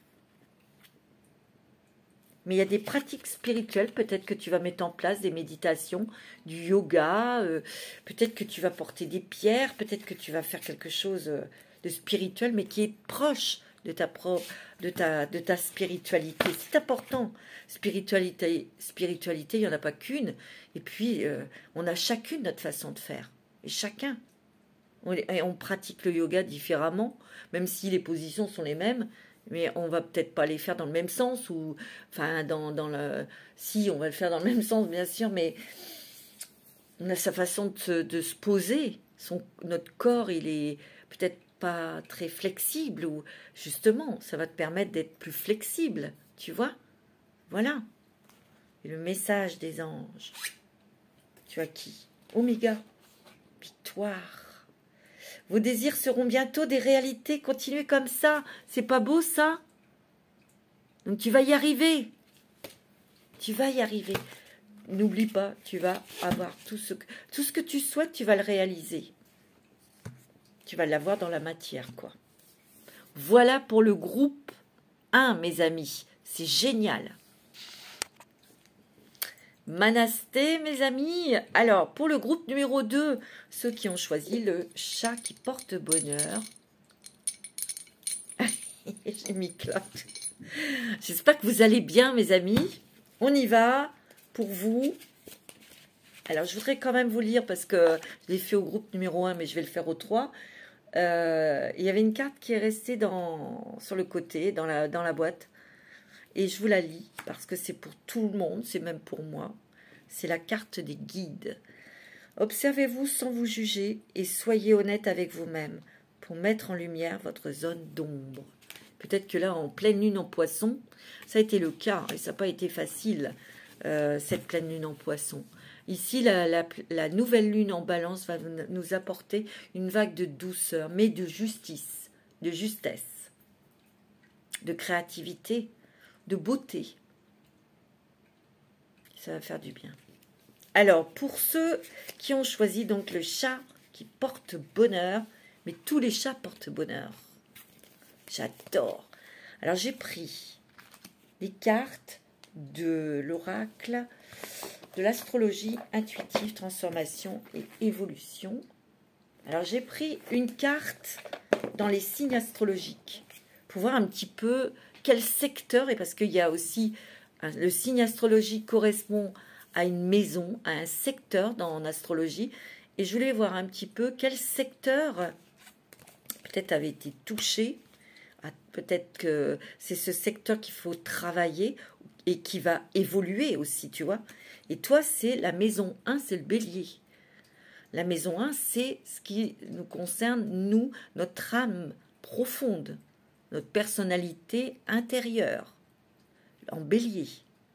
Mais il y a des pratiques spirituelles, peut-être que tu vas mettre en place des méditations, du yoga, peut-être que tu vas porter des pierres, peut-être que tu vas faire quelque chose de spirituel, mais qui est proche de ta spiritualité. C'est important. Spiritualité, il n'y en a pas qu'une. Et puis, on a chacune notre façon de faire. Et chacun. On pratique le yoga différemment, même si les positions sont les mêmes. Mais on va peut-être pas les faire dans le même sens, ou enfin si on va le faire dans le même sens bien sûr, mais on a sa façon de se poser. Notre corps, il est peut-être pas très flexible, ou justement, ça va te permettre d'être plus flexible, tu vois. Voilà. Et le message des anges. Tu as qui? Oméga. Victoire. Vos désirs seront bientôt des réalités. Continuez comme ça. C'est pas beau, ça? Donc tu vas y arriver. Tu vas y arriver. N'oublie pas, tu vas avoir tout ce que tu souhaites, tu vas le réaliser. Tu vas l'avoir dans la matière, quoi. Voilà pour le groupe 1, mes amis. C'est génial. Manasté, mes amis. Alors, pour le groupe numéro 2, ceux qui ont choisi le chat qui porte bonheur. J'ai mis Claude. J'espère que vous allez bien, mes amis. On y va pour vous. Alors, je voudrais quand même vous lire parce que je l'ai fait au groupe numéro 1, mais je vais le faire au 3. Il y avait une carte qui est restée sur le côté, dans la boîte. Et je vous la lis parce que c'est pour tout le monde, c'est même pour moi. C'est la carte des guides. Observez-vous sans vous juger et soyez honnête avec vous-même pour mettre en lumière votre zone d'ombre. Peut-être que là, en pleine lune en poisson, ça a été le cas et ça n'a pas été facile, cette pleine lune en poisson. Ici, la nouvelle lune en balance va nous apporter une vague de douceur, mais de justice, de justesse, de créativité, de beauté. Ça va faire du bien. Alors, pour ceux qui ont choisi donc le chat qui porte bonheur, mais tous les chats portent bonheur. J'adore. Alors, j'ai pris les cartes de l'oracle de l'astrologie intuitive, transformation et évolution. Alors, j'ai pris une carte dans les signes astrologiques pour voir un petit peu quel secteur, et parce qu'il y a aussi le signe astrologique correspond à une maison, à un secteur en astrologie, et je voulais voir un petit peu quel secteur peut-être avait été touché, peut-être que c'est ce secteur qu'il faut travailler et qui va évoluer aussi, tu vois. Et toi, c'est la maison 1, c'est le bélier. La maison 1, c'est ce qui nous concerne, nous, notre âme profonde, notre personnalité intérieure, en bélier.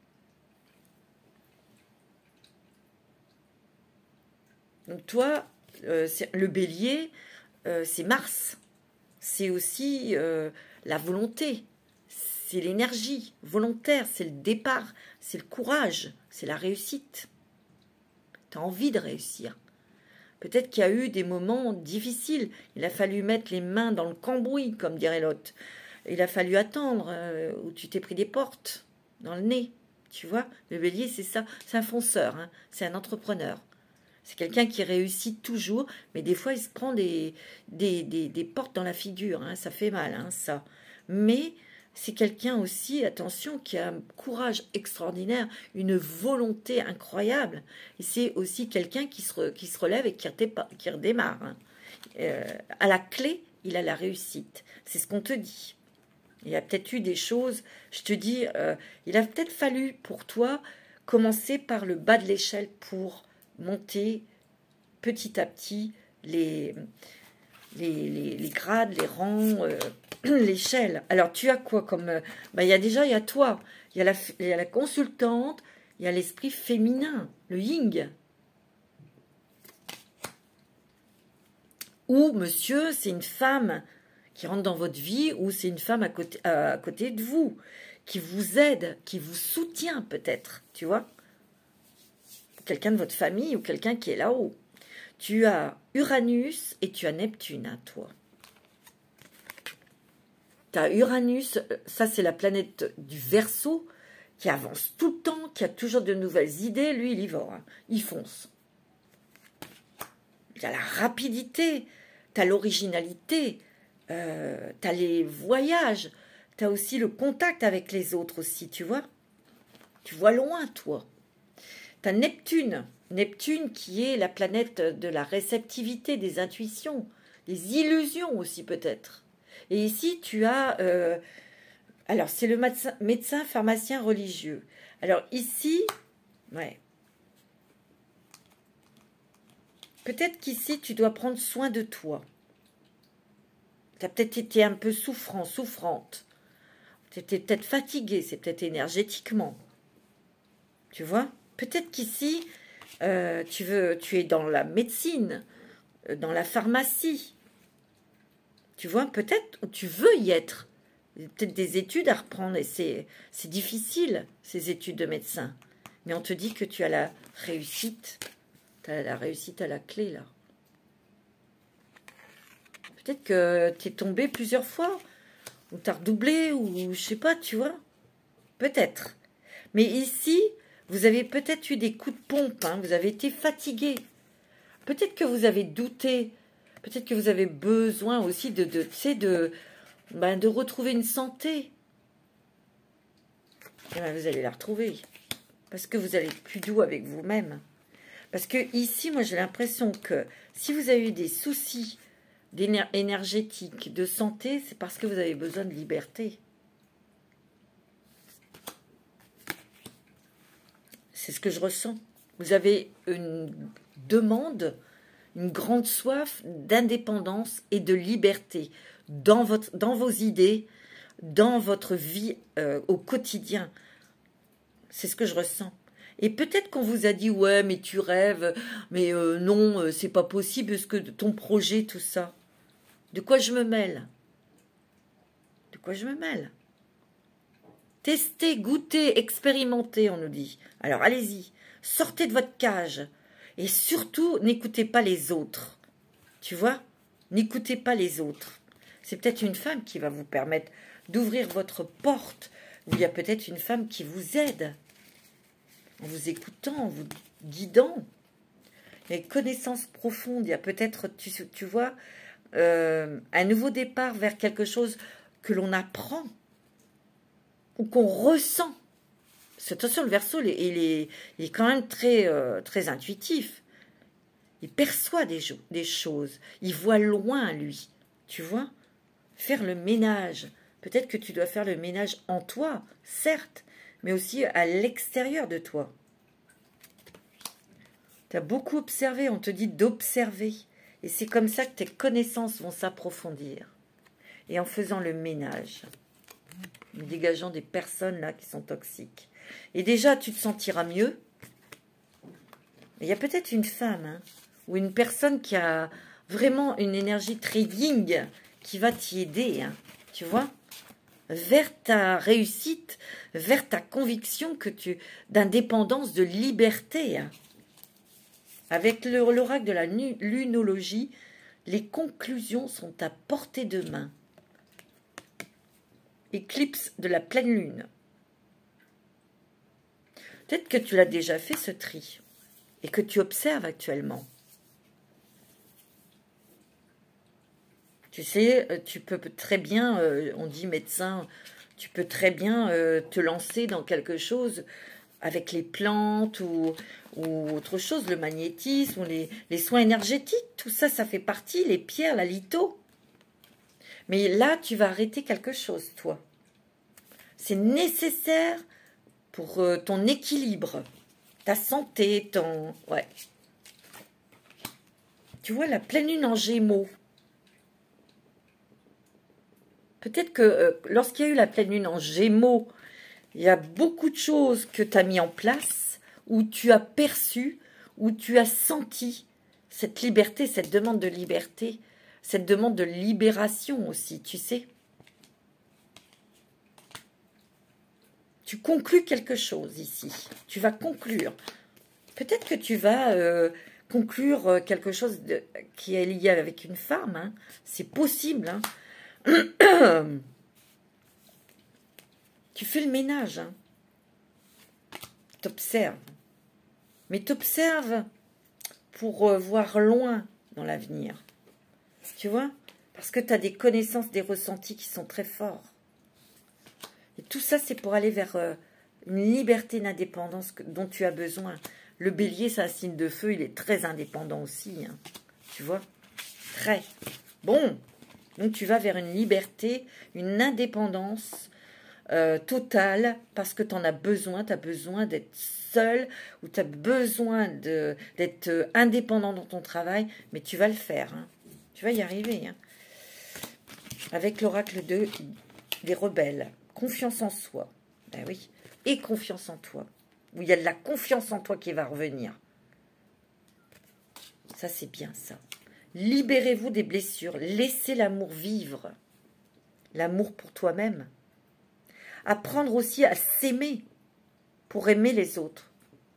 Donc toi, le bélier, c'est Mars. C'est aussi la volonté, c'est l'énergie volontaire, c'est le départ, c'est le courage, c'est la réussite. Tu as envie de réussir. Peut-être qu'il y a eu des moments difficiles. Il a fallu mettre les mains dans le cambouis, comme dirait l'autre. Il a fallu attendre où tu t'es pris des portes dans le nez. Tu vois, le bélier, c'est ça. C'est un fonceur, hein. C'est un entrepreneur. C'est quelqu'un qui réussit toujours, mais des fois, il se prend des portes dans la figure. Hein. Ça fait mal, hein, ça. Mais c'est quelqu'un aussi, attention, qui a un courage extraordinaire, une volonté incroyable. Et c'est aussi quelqu'un qui se relève et qui redémarre. Hein. À la clé, il a la réussite. C'est ce qu'on te dit. Il y a peut-être eu des choses, je te dis, il a peut-être fallu pour toi commencer par le bas de l'échelle pour monter petit à petit les grades, les rangs, l'échelle. Alors, tu as quoi comme... il y a toi, il y a la consultante, il y a l'esprit féminin, le yin. Ou, monsieur, c'est une femme qui rentre dans votre vie, ou c'est une femme à côté de vous, qui vous aide, qui vous soutient peut-être, tu vois. Quelqu'un de votre famille ou quelqu'un qui est là-haut. Tu as Uranus et tu as Neptune, hein, toi. Tu as Uranus, ça c'est la planète du Verseau, qui avance tout le temps, qui a toujours de nouvelles idées. Lui, il y va, hein. Il fonce. Il y a la rapidité, tu as l'originalité, tu as les voyages, tu as aussi le contact avec les autres aussi, tu vois. Tu vois loin, toi. Tu as Neptune. Neptune qui est la planète de la réceptivité, des intuitions, des illusions aussi peut-être. Et ici, tu as... alors, c'est le médecin pharmacien religieux. Alors, ici... Ouais. Peut-être qu'ici, tu dois prendre soin de toi. Tu as peut-être été un peu souffrante. Tu étais peut-être fatigué, c'est peut-être énergétiquement. Tu vois? Peut-être qu'ici, tu es dans la médecine, dans la pharmacie. Tu vois? Peut-être tu veux y être. peut-être des études à reprendre. Et c'est difficile, ces études de médecin. Mais on te dit que tu as la réussite. Tu as la réussite à la clé, là. Peut-être que tu es tombé plusieurs fois. Ou tu as redoublé, ou je sais pas, tu vois. Peut-être. Mais ici, vous avez peut-être eu des coups de pompe. Hein, vous avez été fatigué. Peut-être que vous avez douté. Peut-être que vous avez besoin aussi de retrouver une santé. Et bien, vous allez la retrouver. Parce que vous allez être plus doux avec vous-même. Parce que ici, moi, j'ai l'impression que si vous avez eu des soucis énergétiques, de santé, c'est parce que vous avez besoin de liberté. C'est ce que je ressens. Vous avez une demande, une grande soif d'indépendance et de liberté dans vos idées, dans votre vie au quotidien. C'est ce que je ressens. Et peut-être qu'on vous a dit, ouais, mais tu rêves, mais non, c'est pas possible, parce que ton projet, tout ça. De quoi je me mêle? De quoi je me mêle? Testez, goûtez, expérimentez, on nous dit. Alors allez-y, sortez de votre cage. Et surtout, n'écoutez pas les autres. Tu vois? N'écoutez pas les autres. C'est peut-être une femme qui va vous permettre d'ouvrir votre porte. Ou il y a peut-être une femme qui vous aide. En vous écoutant, en vous guidant. Il y a une connaissance profonde. Il y a peut-être, tu vois, un nouveau départ vers quelque chose que l'on apprend ou qu'on ressent. Attention, le Verseau, il est quand même très intuitif. Il perçoit des choses. Il voit loin, lui. Tu vois? Faire le ménage. Peut-être que tu dois faire le ménage en toi, certes, mais aussi à l'extérieur de toi. Tu as beaucoup observé. On te dit d'observer. Et c'est comme ça que tes connaissances vont s'approfondir. Et en faisant le ménage, en dégageant des personnes là qui sont toxiques. Et déjà, tu te sentiras mieux. Il y a peut-être une femme, hein, ou une personne qui a vraiment une énergie très yin, qui va t'y aider, hein, tu vois, vers ta réussite, vers ta conviction d'indépendance, de liberté, hein. Avec l'oracle de la lunologie, les conclusions sont à portée de main. Éclipse de la pleine lune. Peut-être que tu l'as déjà fait, ce tri, et que tu observes actuellement. Tu sais, tu peux très bien, on dit médecin, tu peux très bien te lancer dans quelque chose avec les plantes ou autre chose, le magnétisme, ou les soins énergétiques, tout ça, ça fait partie, les pierres, la litho. Mais là, tu vas arrêter quelque chose, toi. C'est nécessaire pour ton équilibre, ta santé, ouais. Tu vois, la pleine lune en Gémeaux. Peut-être que lorsqu'il y a eu la pleine lune en Gémeaux, il y a beaucoup de choses que tu as mis en place, où tu as perçu, où tu as senti cette liberté, cette demande de liberté, cette demande de libération aussi, tu sais. Tu conclus quelque chose ici. Tu vas conclure. Peut-être que tu vas conclure quelque chose qui est lié avec une femme. Hein. C'est possible. Hein. Tu fais le ménage. Hein. T'observes. Mais t'observes pour voir loin dans l'avenir. Tu vois? Parce que tu as des connaissances, des ressentis qui sont très forts. Et tout ça, c'est pour aller vers une liberté d'indépendance dont tu as besoin. Le bélier, c'est un signe de feu, il est très indépendant aussi. Hein. Tu vois? Très. Bon. Donc, tu vas vers une liberté, une indépendance totale parce que tu en as besoin. Tu as besoin d'être seul ou tu as besoin d'être indépendant dans ton travail. Mais tu vas le faire. Hein. Tu vas y arriver. Hein. Avec l'oracle des rebelles. Confiance en soi. Ben oui. Et confiance en toi. Où il y a de la confiance en toi qui va revenir. Ça, c'est bien ça. Libérez-vous des blessures. Laissez l'amour vivre. l'amour pour toi-même. Apprendre aussi à s'aimer pour aimer les autres.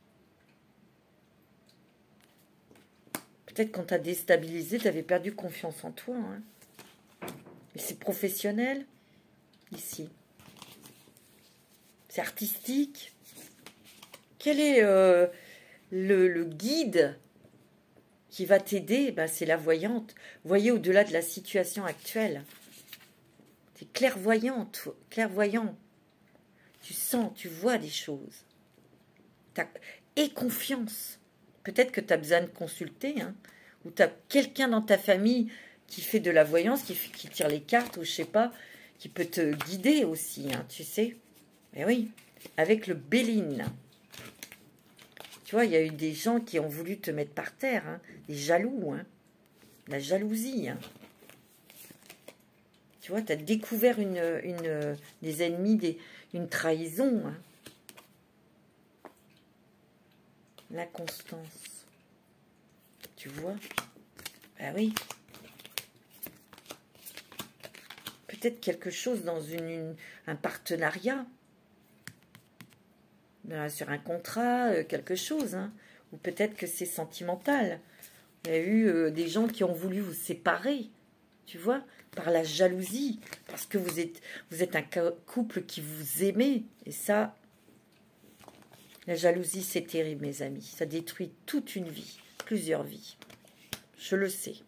Peut-être quand tu as déstabilisé, tu avais perdu confiance en toi. Hein. Et c'est professionnel, ici. C'est artistique. Quel est le guide qui va t'aider? Ben, c'est la voyante. Voyez au-delà de la situation actuelle. Tu es clairvoyante, clairvoyant. Tu sens, tu vois des choses. Et confiance. Peut-être que tu as besoin de consulter, hein, ou tu as quelqu'un dans ta famille qui fait de la voyance, qui tire les cartes, ou je sais pas, qui peut te guider aussi, hein, tu sais. Mais oui, avec le Béline. Tu vois, il y a eu des gens qui ont voulu te mettre par terre, hein, des jaloux, hein, la jalousie. Hein. Tu vois, tu as découvert des ennemis, une trahison. Hein. L'inconstance. Tu vois? Ben oui. Peut-être quelque chose dans un partenariat. Sur un contrat, quelque chose. Hein. Ou peut-être que c'est sentimental. Il y a eu des gens qui ont voulu vous séparer. Tu vois? Par la jalousie. Parce que vous êtes un couple qui vous aimait. Et ça... La jalousie, c'est terrible, mes amis. Ça détruit toute une vie, plusieurs vies. Je le sais.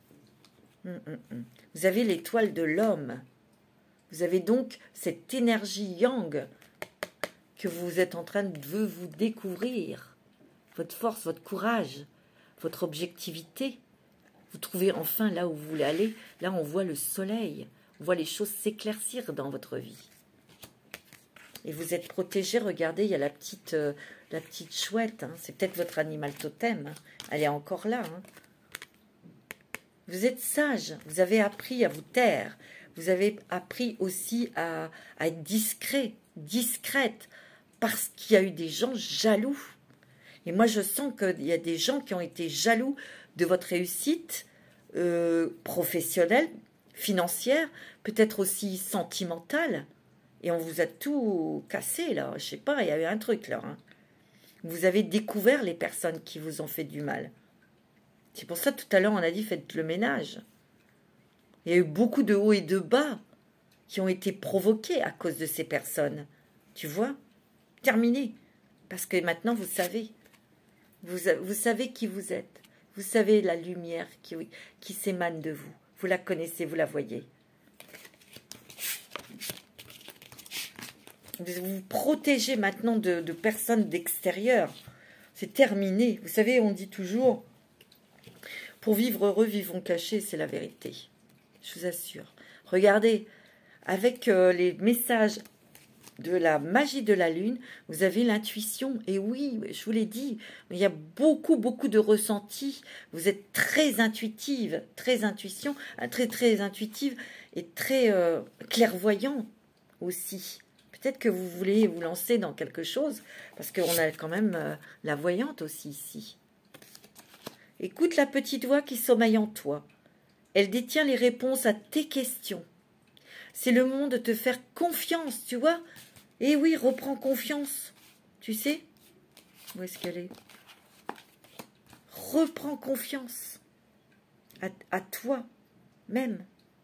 Vous avez l'étoile de l'homme. Vous avez donc cette énergie yang que vous êtes en train de vous découvrir. Votre force, votre courage, votre objectivité. Vous trouvez enfin là où vous voulez aller. Là, on voit le soleil. On voit les choses s'éclaircir dans votre vie. Et vous êtes protégé, regardez, il y a la petite chouette, hein. C'est peut-être votre animal totem, hein. Elle est encore là. Hein. Vous êtes sage, vous avez appris à vous taire, vous avez appris aussi à être discret, discrète, parce qu'il y a eu des gens jaloux. Et moi, je sens qu'il y a des gens qui ont été jaloux de votre réussite professionnelle, financière, peut-être aussi sentimentale. Et on vous a tout cassé, là. Je sais pas, il y avait un truc, là. Hein. Vous avez découvert les personnes qui vous ont fait du mal. C'est pour ça, tout à l'heure, on a dit, faites le ménage. Il y a eu beaucoup de hauts et de bas qui ont été provoqués à cause de ces personnes. Tu vois? Terminé. Parce que maintenant, vous savez. Vous savez qui vous êtes. Vous savez la lumière qui s'émane de vous. Vous la connaissez, vous la voyez. Vous vous protégez maintenant de personnes d'extérieur. C'est terminé. Vous savez, on dit toujours, pour vivre heureux, vivons cachés, c'est la vérité. Je vous assure. Regardez, avec les messages de la magie de la lune, vous avez l'intuition. Et oui, je vous l'ai dit, il y a beaucoup, beaucoup de ressentis. Vous êtes très intuitive, très intuitive et très clairvoyant aussi. Peut-être que vous voulez vous lancer dans quelque chose, parce qu'on a quand même la voyante aussi ici. Écoute la petite voix qui sommeille en toi. Elle détient les réponses à tes questions. C'est le moment de te faire confiance, tu vois. Eh oui, reprends confiance. Tu sais? Où est-ce qu'elle est? Reprends confiance à toi-même.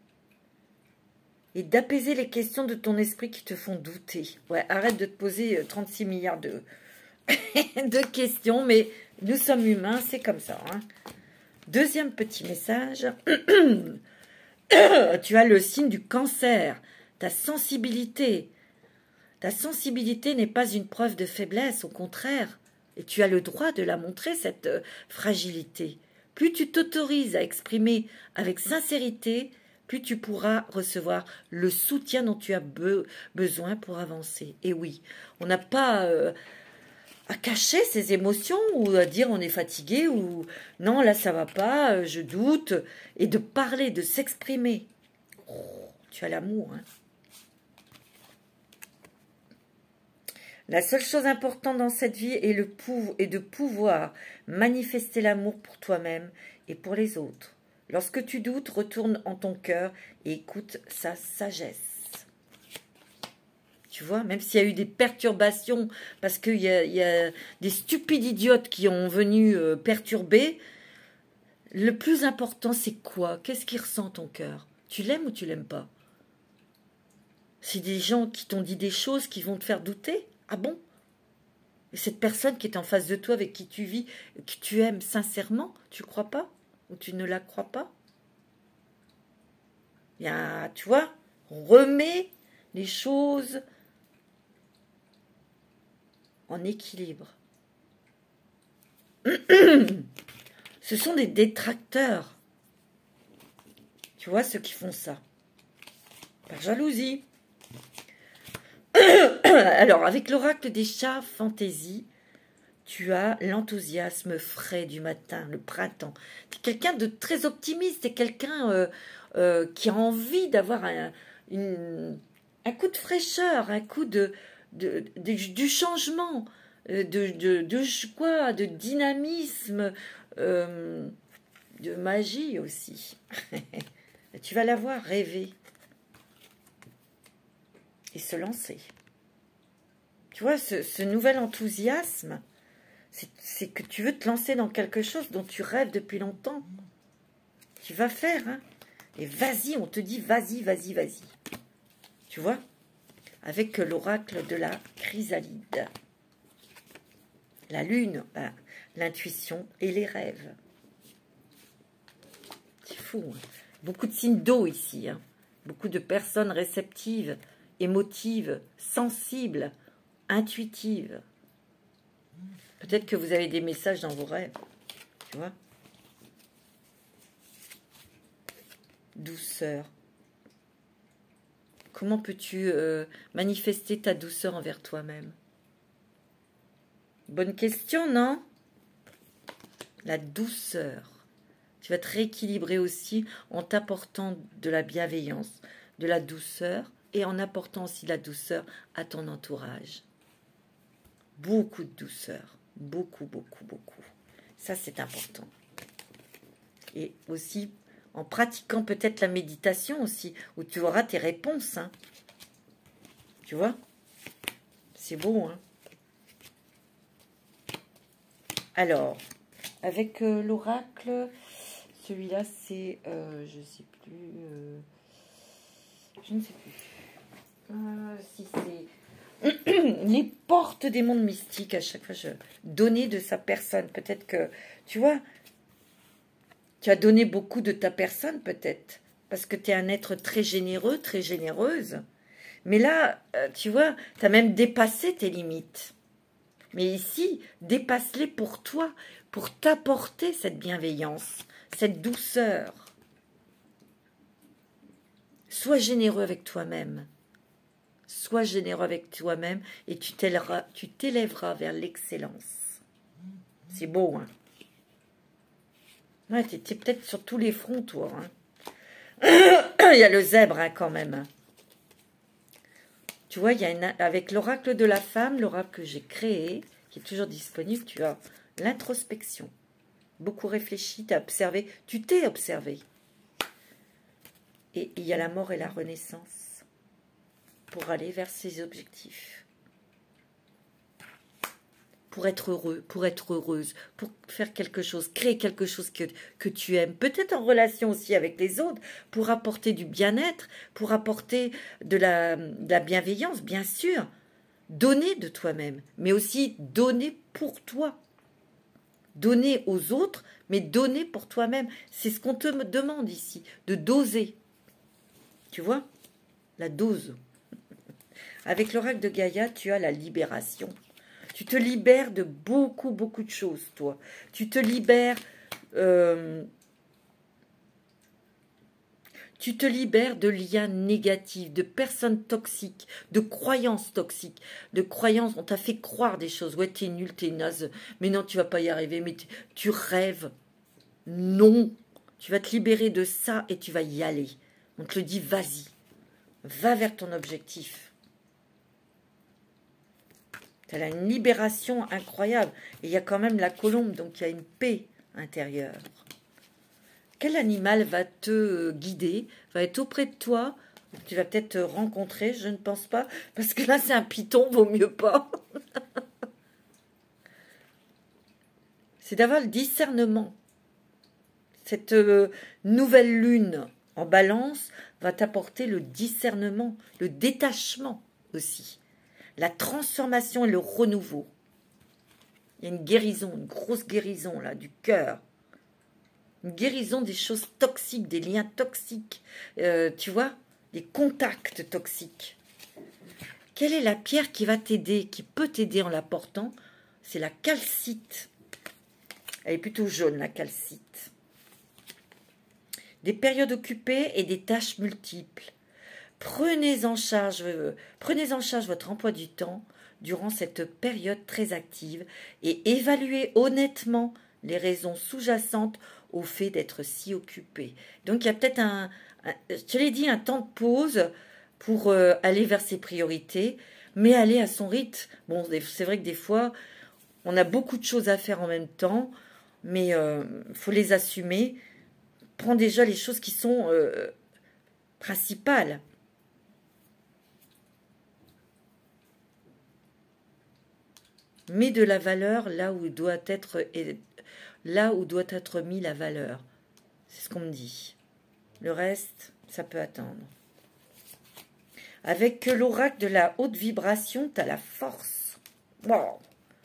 Et d'apaiser les questions de ton esprit qui te font douter. Ouais, arrête de te poser 36 milliards de questions, mais nous sommes humains, c'est comme ça. Hein. Deuxième petit message. Tu as le signe du cancer, ta sensibilité. Ta sensibilité n'est pas une preuve de faiblesse, au contraire. Et tu as le droit de la montrer, cette fragilité. Plus tu t'autorises à exprimer avec sincérité, plus tu pourras recevoir le soutien dont tu as besoin pour avancer. Et oui, on n'a pas à cacher ses émotions ou à dire on est fatigué ou non, là ça va pas, je doute. Et de parler, de s'exprimer. Oh, tu as l'amour, hein. La seule chose importante dans cette vie est de pouvoir manifester l'amour pour toi-même et pour les autres. Lorsque tu doutes, retourne en ton cœur et écoute sa sagesse. Tu vois, même s'il y a eu des perturbations, parce qu'il y a des stupides idiotes qui ont venu perturber, le plus important, c'est quoi? Qu'est-ce qui ressent ton cœur? Tu l'aimes ou tu l'aimes pas? C'est des gens qui t'ont dit des choses qui vont te faire douter? Ah bon? Et cette personne qui est en face de toi, avec qui tu vis, que tu aimes sincèrement, tu crois pas? Ou tu ne la crois pas? Tu vois, on remet les choses en équilibre. Ce sont des détracteurs. Tu vois, ceux qui font ça. Par jalousie. Alors, avec l'oracle des chats fantaisie, tu as l'enthousiasme frais du matin, le printemps. Tu es quelqu'un de très optimiste, tu es quelqu'un qui a envie d'avoir un coup de fraîcheur, un coup du changement, de joie, de dynamisme, de magie aussi. Tu vas la voir rêver et se lancer. Tu vois, ce nouvel enthousiasme, c'est que tu veux te lancer dans quelque chose dont tu rêves depuis longtemps. Tu vas faire, hein. Et vas-y, on te dit vas-y, vas-y, vas-y. Tu vois, avec l'oracle de la chrysalide. La lune, l'intuition et les rêves. C'est fou, hein. Beaucoup de signes d'eau ici, hein. Beaucoup de personnes réceptives, émotives, sensibles, intuitives. Peut-être que vous avez des messages dans vos rêves, tu vois. Douceur. Comment peux-tu manifester ta douceur envers toi-même? Bonne question, non? La douceur. Tu vas te rééquilibrer aussi en t'apportant de la bienveillance, de la douceur, et en apportant aussi de la douceur à ton entourage. Beaucoup de douceur. Beaucoup, beaucoup, beaucoup. Ça, c'est important. Et aussi, en pratiquant peut-être la méditation aussi, où tu auras tes réponses. Hein. Tu vois? C'est beau, hein? Alors, avec l'oracle, celui-là, c'est, je ne sais plus, je ne sais plus. Si c'est les portes des mondes mystiques, à chaque fois, je donnais de sa personne. Peut-être que, tu vois, tu as donné beaucoup de ta personne, peut-être, parce que tu es un être très généreux, très généreuse. Mais là, tu vois, tu as même dépassé tes limites. Mais ici, dépasse-les pour toi, pour t'apporter cette bienveillance, cette douceur. Sois généreux avec toi-même. Sois généreux avec toi-même et tu t'élèveras vers l'excellence. C'est beau, hein? Ouais, tu es peut-être sur tous les fronts, toi. Hein? Il y a le zèbre, hein, quand même. Tu vois, il y a avec l'oracle de la femme, l'oracle que j'ai créé, qui est toujours disponible, tu as l'introspection. Beaucoup réfléchi, tu as observé, tu t'es observé. Et il y a la mort et la renaissance pour aller vers ses objectifs. Pour être heureux, pour être heureuse, pour faire quelque chose, créer quelque chose que tu aimes, peut-être en relation aussi avec les autres, pour apporter du bien-être, pour apporter de la bienveillance, bien sûr. Donner de toi-même, mais aussi donner pour toi. Donner aux autres, mais donner pour toi-même. C'est ce qu'on te demande ici, de doser. Tu vois? La dose. Avec l'oracle de Gaïa, tu as la libération. Tu te libères de beaucoup, beaucoup de choses, toi. Tu te libères... tu te libères de liens négatifs, de personnes toxiques, de croyances toxiques, de croyances, on t'a fait croire des choses. Ouais, t'es nul, t'es naze, mais non, tu vas pas y arriver, mais tu rêves. Non, tu vas te libérer de ça et tu vas y aller. On te le dit, vas-y, va vers ton objectif. Tu as une libération incroyable. Et il y a quand même la colombe, donc il y a une paix intérieure. quel animal va te guider, va être auprès de toi. Tu vas peut-être te rencontrer, je ne pense pas, parce que là c'est un python, vaut mieux pas. C'est d'avoir le discernement. Cette nouvelle lune en balance va t'apporter le discernement, le détachement aussi, la transformation et le renouveau. Il y a une guérison, une grosse guérison là du cœur. Une guérison des choses toxiques, des liens toxiques, tu vois, des contacts toxiques. Quelle est la pierre qui va t'aider, qui peut t'aider en la portant? C'est la calcite. Elle est plutôt jaune, la calcite. Des périodes occupées et des tâches multiples. Prenez en charge votre emploi du temps durant cette période très active et évaluez honnêtement les raisons sous-jacentes au fait d'être si occupé. Donc il y a peut-être je te l'ai dit, un temps de pause pour aller vers ses priorités, mais aller à son rythme. Bon, c'est vrai que des fois, on a beaucoup de choses à faire en même temps, mais il faut les assumer. Prends déjà les choses qui sont principales. Mets de la valeur là où doit être mis la valeur. C'est ce qu'on me dit. Le reste, ça peut attendre. Avec l'oracle de la haute vibration, tu as la force. Wow.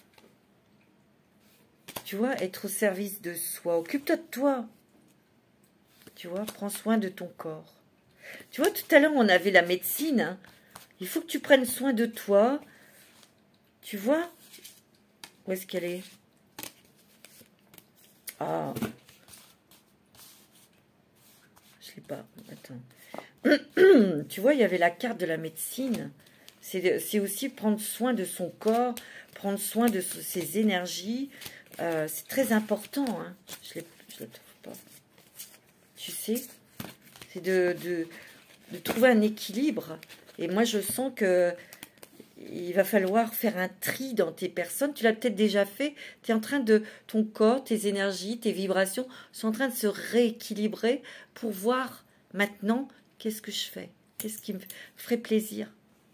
Tu vois, être au service de soi. Occupe-toi de toi. Tu vois, prends soin de ton corps. Tu vois, tout à l'heure, on avait la médecine. Hein. Il faut que tu prennes soin de toi. Tu vois? Où est-ce qu'elle est? Ah. Je ne sais pas. Attends. Tu vois, il y avait la carte de la médecine. C'est aussi prendre soin de son corps, prendre soin de ses énergies. C'est très important. Hein. Je ne le trouve pas. Tu sais, c'est de trouver un équilibre. Et moi, je sens que il va falloir faire un tri dans tes personnes. Tu l'as peut-être déjà fait. Tu es en train de... Ton corps, tes énergies, tes vibrations sont en train de se rééquilibrer pour voir maintenant qu'est-ce que je fais. Qu'est-ce qui me ferait plaisir.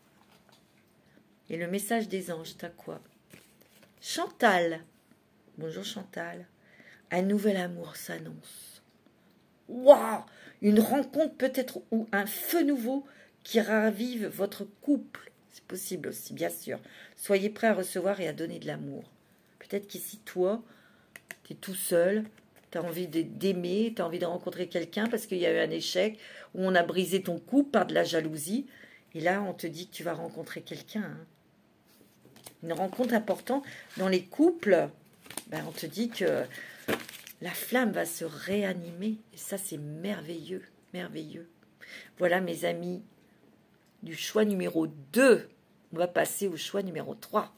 Et le message des anges, t'as quoi? Chantal. Bonjour Chantal. Un nouvel amour s'annonce. Waouh! Une rencontre peut-être ou un feu nouveau qui ravive votre couple. C'est possible aussi, bien sûr. Soyez prêts à recevoir et à donner de l'amour. Peut-être qu'ici, toi, tu es tout seul, tu as envie d'aimer, tu as envie de rencontrer quelqu'un parce qu'il y a eu un échec où on a brisé ton couple par de la jalousie. Et là, on te dit que tu vas rencontrer quelqu'un. Hein. Une rencontre importante. Dans les couples, ben, on te dit que la flamme va se réanimer. Et ça, c'est merveilleux, merveilleux. Voilà, mes amis, du choix numéro 2. On va passer au choix numéro 3.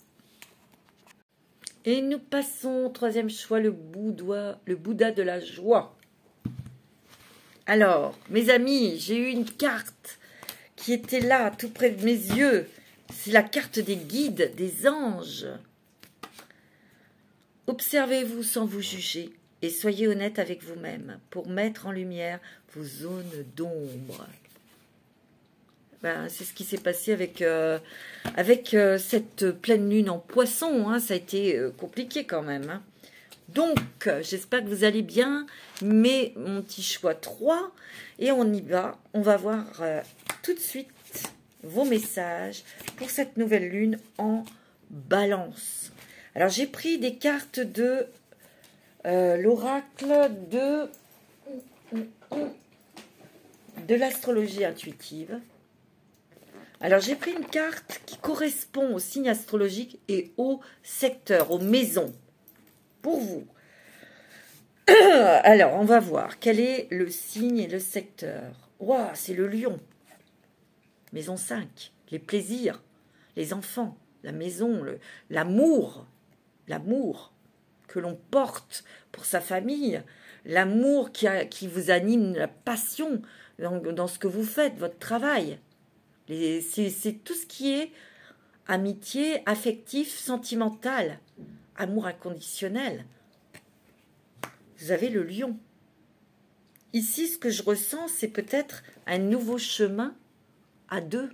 Et nous passons au troisième choix, le Bouddha de la joie. Alors, mes amis, j'ai eu une carte qui était là, tout près de mes yeux. C'est la carte des guides, des anges. Observez-vous sans vous juger et soyez honnête avec vous-même pour mettre en lumière vos zones d'ombre. Ben, c'est ce qui s'est passé avec cette pleine lune en poisson. Hein. Ça a été compliqué quand même. Hein. Donc, j'espère que vous allez bien. Mais mon petit choix 3. Et on y va. On va voir tout de suite vos messages pour cette nouvelle lune en balance. Alors, j'ai pris des cartes de l'oracle de l'astrologie intuitive. Alors, j'ai pris une carte qui correspond au signe astrologique et au secteur, aux maisons. Pour vous. Alors, on va voir quel est le signe et le secteur. Waouh, c'est le lion. Maison 5. Les plaisirs, les enfants, la maison, l'amour. L'amour que l'on porte pour sa famille. L'amour qui vous anime, la passion dans ce que vous faites, votre travail. C'est tout ce qui est amitié, affectif, sentimental, amour inconditionnel. Vous avez le lion. ici, ce que je ressens, c'est peut-être un nouveau chemin à deux.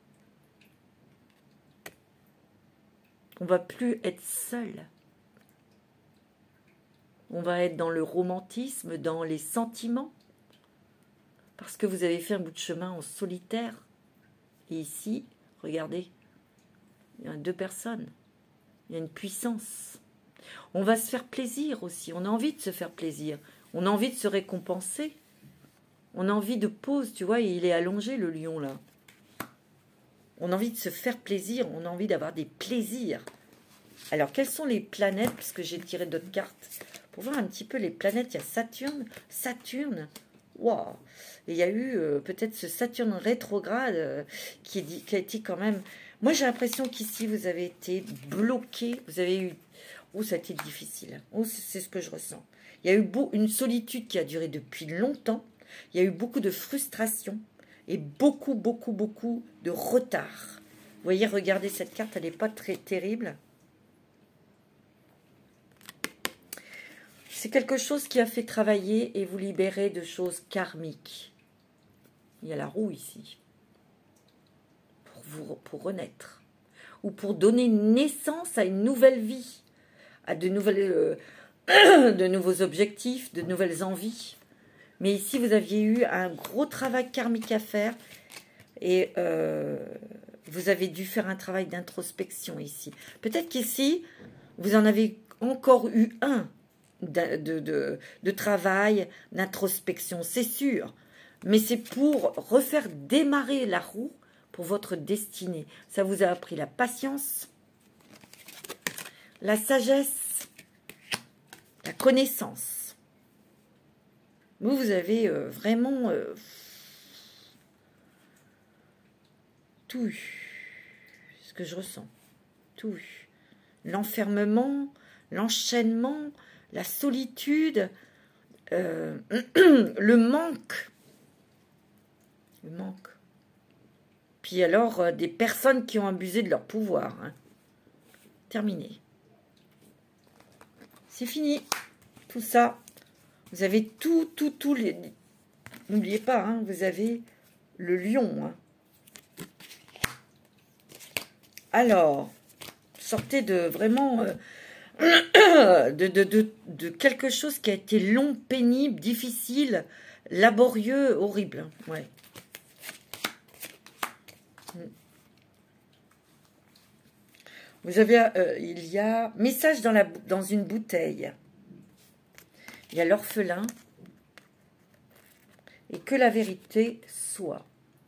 On va plus être seul. On va être dans le romantisme, dans les sentiments. Parce que vous avez fait un bout de chemin en solitaire. Et ici, regardez, il y a 2 personnes. Il y a une puissance. On va se faire plaisir aussi. On a envie de se faire plaisir. On a envie de se récompenser. On a envie de pause. Tu vois, il est allongé, le lion, là. On a envie de se faire plaisir. On a envie d'avoir des plaisirs. Alors, quelles sont les planètes? Parce que j'ai tiré d'autres cartes. Pour voir un petit peu les planètes, il y a Saturne. Saturne. Waouh! Et il y a eu peut-être ce Saturne rétrograde qui a été quand même... Moi, j'ai l'impression qu'ici, vous avez été bloqué. Vous avez eu... Oh, ça a été difficile. Oh, c'est ce que je ressens. Il y a eu une solitude qui a duré depuis longtemps. Il y a eu beaucoup de frustration et beaucoup de retard. Vous voyez, regardez cette carte, elle n'est pas très terrible. C'est quelque chose qui a fait travailler et vous libérer de choses karmiques. Il y a la roue ici. Pour renaître. Ou pour donner naissance à une nouvelle vie. À de nouveaux objectifs, de nouvelles envies. Mais ici, vous aviez eu un gros travail karmique à faire. Et vous avez dû faire un travail d'introspection ici. Peut-être qu'ici, vous en avez encore eu un. De travail, d'introspection, c'est sûr. Mais c'est pour refaire démarrer la roue pour votre destinée. Ça vous a appris la patience, la sagesse, la connaissance. Vous avez vraiment tout eu. C'est ce que je ressens. Tout eu. L'enfermement, l'enchaînement, la solitude, le manque. Le manque. Puis alors, des personnes qui ont abusé de leur pouvoir. Hein. Terminé. C'est fini. Tout ça. Vous avez tout les... N'oubliez pas, hein, vous avez le lion. Hein. Alors, sortez de vraiment... de quelque chose qui a été long, pénible, difficile, laborieux, horrible. Ouais. Vous avez, il y a message dans une bouteille. Il y a l'orphelin. Et que la vérité soit.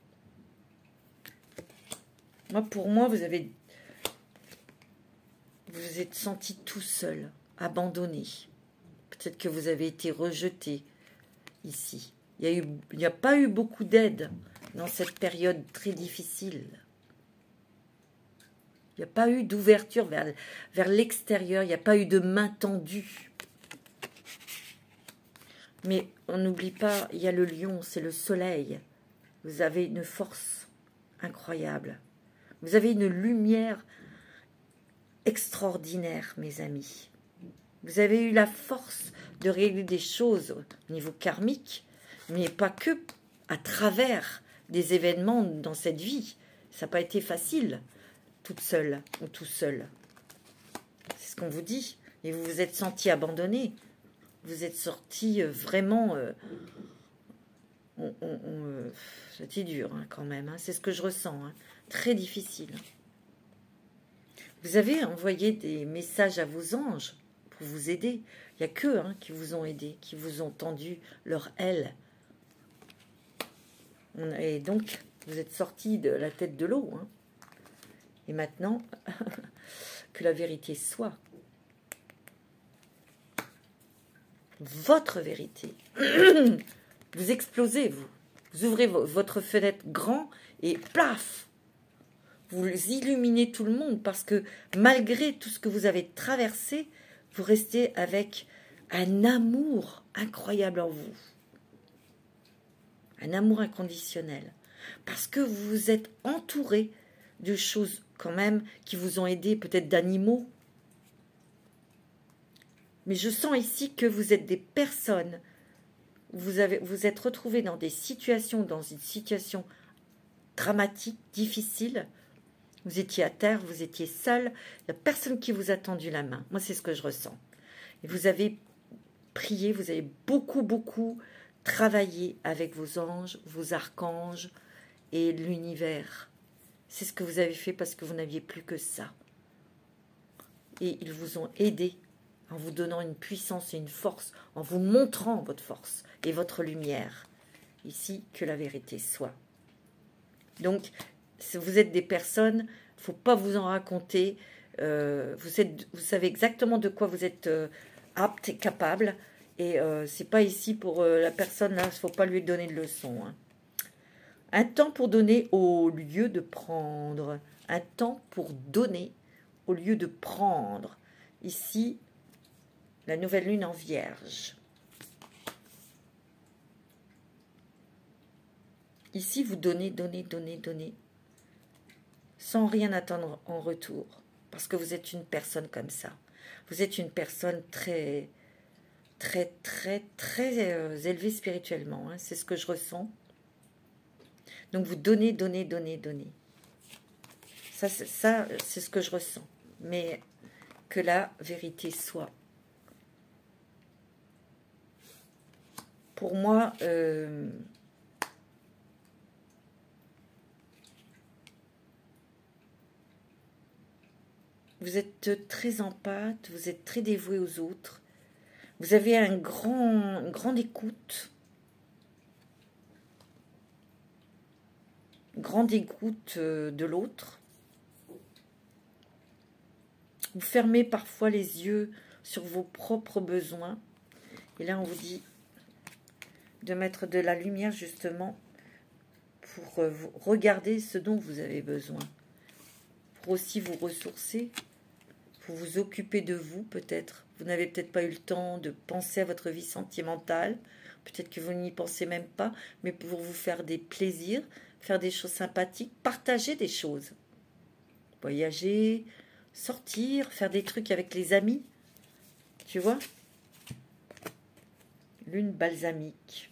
Pour moi, vous vous êtes senti tout seul, abandonné. Peut-être que vous avez été rejeté ici. Il n'y a pas eu beaucoup d'aide dans cette période très difficile. Il n'y a pas eu d'ouverture vers l'extérieur. Il n'y a pas eu de main tendue. Mais on n'oublie pas, il y a le lion, c'est le soleil. Vous avez une force incroyable. Vous avez une lumière extraordinaire, mes amis. Vous avez eu la force de régler des choses au niveau karmique, mais pas que à travers des événements dans cette vie. Ça n'a pas été facile, toute seule ou tout seul. C'est ce qu'on vous dit. Et vous vous êtes senti abandonné. Vous êtes sorti vraiment... c'était dur hein, quand même. Hein. C'est ce que je ressens. Hein. Très difficile. Vous avez envoyé des messages à vos anges pour vous aider. Il n'y a qu'eux hein, qui vous ont aidé, qui vous ont tendu leur aile. Et donc, vous êtes sortis de la tête de l'eau. Hein. Et maintenant, que la vérité soit. Votre vérité. Vous explosez, vous. Vous ouvrez votre fenêtre grand et plaf. Vous illuminez tout le monde parce que malgré tout ce que vous avez traversé, vous restez avec un amour incroyable en vous. Un amour inconditionnel. Parce que vous vous êtes entouré de choses quand même qui vous ont aidé, peut-être d'animaux. Mais je sens ici que vous êtes des personnes, vous êtes retrouvé dans des situations, dans une situation dramatique, difficile. Vous étiez à terre, vous étiez seul. Il n'y a personne qui vous a tendu la main. Moi, c'est ce que je ressens. Et vous avez prié, vous avez beaucoup, beaucoup travaillé avec vos anges, vos archanges et l'univers. C'est ce que vous avez fait parce que vous n'aviez plus que ça. Et ils vous ont aidé en vous donnant une puissance et une force, en vous montrant votre force et votre lumière. Ici, que la vérité soit. Donc, si vous êtes des personnes, il ne faut pas vous en raconter. Vous savez exactement de quoi vous êtes apte et capable. Et c'est pas ici pour la personne, là, il ne faut pas lui donner de leçons. Hein. Un temps pour donner au lieu de prendre. Un temps pour donner au lieu de prendre. Ici, la nouvelle lune en Vierge. Ici, vous donnez, donnez, donnez, donnez. Sans rien attendre en retour. Parce que vous êtes une personne comme ça. Vous êtes une personne très, très, très, très élevée spirituellement. Hein. C'est ce que je ressens. Donc, vous donnez, donnez, donnez, donnez. Ça, c'est ce que je ressens. Mais que la vérité soit. Pour moi, vous êtes très empathe, vous êtes très dévoué aux autres. Vous avez une grande écoute. Grande écoute de l'autre. Vous fermez parfois les yeux sur vos propres besoins. Et là, on vous dit de mettre de la lumière justement pour regarder ce dont vous avez besoin. Pour aussi vous ressourcer, pour vous occuper de vous peut-être. Vous n'avez peut-être pas eu le temps de penser à votre vie sentimentale. Peut-être que vous n'y pensez même pas. Mais pour vous faire des plaisirs, faire des choses sympathiques, partager des choses. Voyager, sortir, faire des trucs avec les amis. Tu vois? Lune balsamique.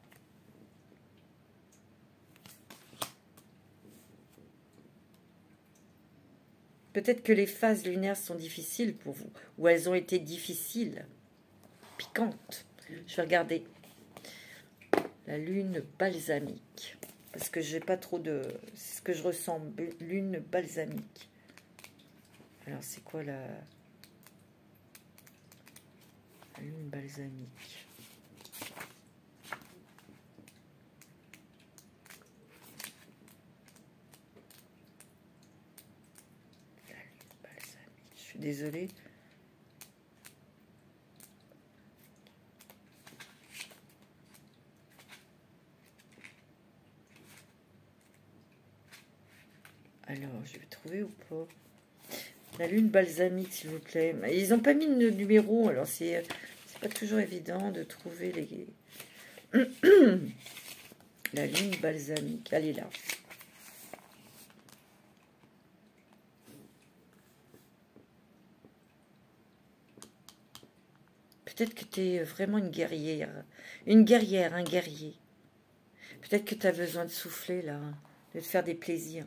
Peut-être que les phases lunaires sont difficiles pour vous, ou elles ont été difficiles, piquantes. Je vais regarder la lune balsamique, parce que j'ai pas trop de... C'est ce que je ressens, lune balsamique. Alors, c'est quoi la lune balsamique? Désolée. Alors, je vais trouver ou pas? La lune balsamique, s'il vous plaît. Ils n'ont pas mis de numéro, alors c'est pas toujours évident de trouver les... La lune balsamique, elle est là. Peut-être que tu es vraiment une guerrière, un guerrier. Peut-être que tu as besoin de souffler, là, de te faire des plaisirs.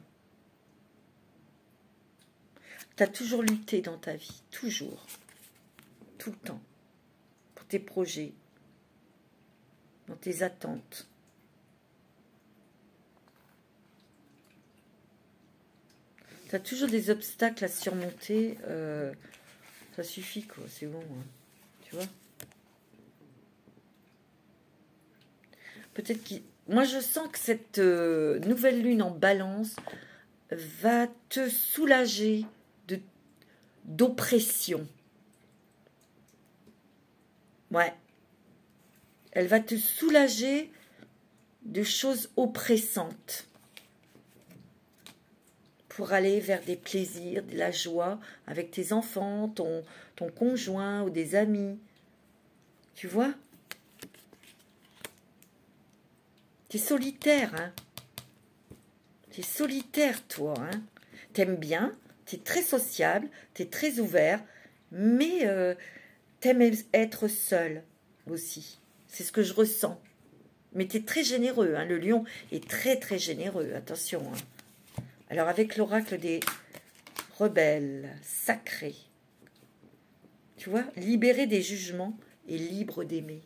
Tu as toujours lutté dans ta vie, toujours, tout le temps, pour tes projets, dans tes attentes. Tu as toujours des obstacles à surmonter, ça suffit, quoi, c'est bon, hein, tu vois. Peut-être que... Moi, je sens que cette nouvelle lune en balance va te soulager d'oppression. Ouais. Elle va te soulager de choses oppressantes pour aller vers des plaisirs, de la joie avec tes enfants, ton conjoint ou des amis. Tu vois ? T'es solitaire, hein. T'es solitaire, toi, hein. T'aimes bien, t'es très sociable, t'es très ouvert, mais t'aimes être seul aussi. C'est ce que je ressens. Mais tu es très généreux, hein. Le lion est très très généreux, attention. Hein. Alors avec l'oracle des rebelles, sacrés, tu vois, libéré des jugements et libre d'aimer.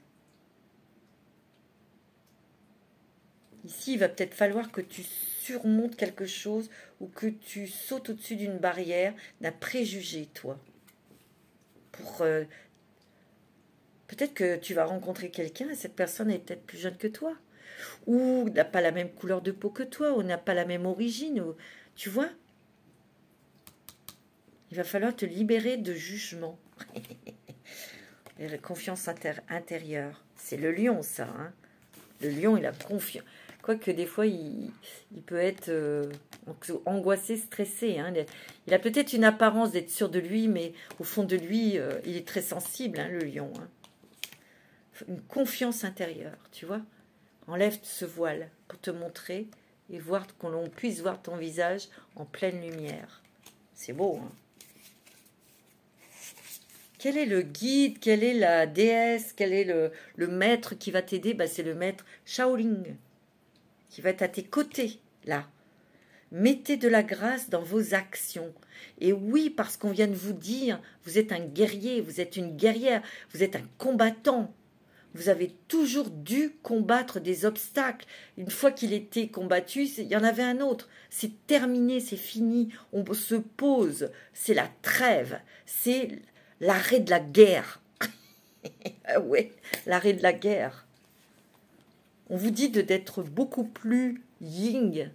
Ici, il va peut-être falloir que tu surmontes quelque chose ou que tu sautes au-dessus d'une barrière, d'un préjugé, toi. Pour peut-être que tu vas rencontrer quelqu'un et cette personne est peut-être plus jeune que toi. Ou n'a pas la même couleur de peau que toi, ou n'a pas la même origine. Ou, tu vois, il va falloir te libérer de jugement. Et la confiance intérieure. C'est le lion, ça. Hein. Le lion, il a confiance. Quoique des fois, il peut être angoissé, stressé. Hein. Il a peut-être une apparence d'être sûr de lui, mais au fond de lui, il est très sensible, hein, le lion. Hein. Une confiance intérieure, tu vois. Enlève ce voile pour te montrer et voir qu'on puisse voir ton visage en pleine lumière. C'est beau, hein. Quel est le guide, quelle est la déesse, quel est le maître qui va t'aider? Ben, c'est le maître Shaolin qui va être à tes côtés, là. Mettez de la grâce dans vos actions. Et oui, parce qu'on vient de vous dire, vous êtes un guerrier, vous êtes une guerrière, vous êtes un combattant. Vous avez toujours dû combattre des obstacles. Une fois qu'il était combattu, il y en avait un autre. C'est terminé, c'est fini. On se pose. C'est la trêve. C'est l'arrêt de la guerre. Ah ouais, l'arrêt de la guerre. On vous dit d'être beaucoup plus yin,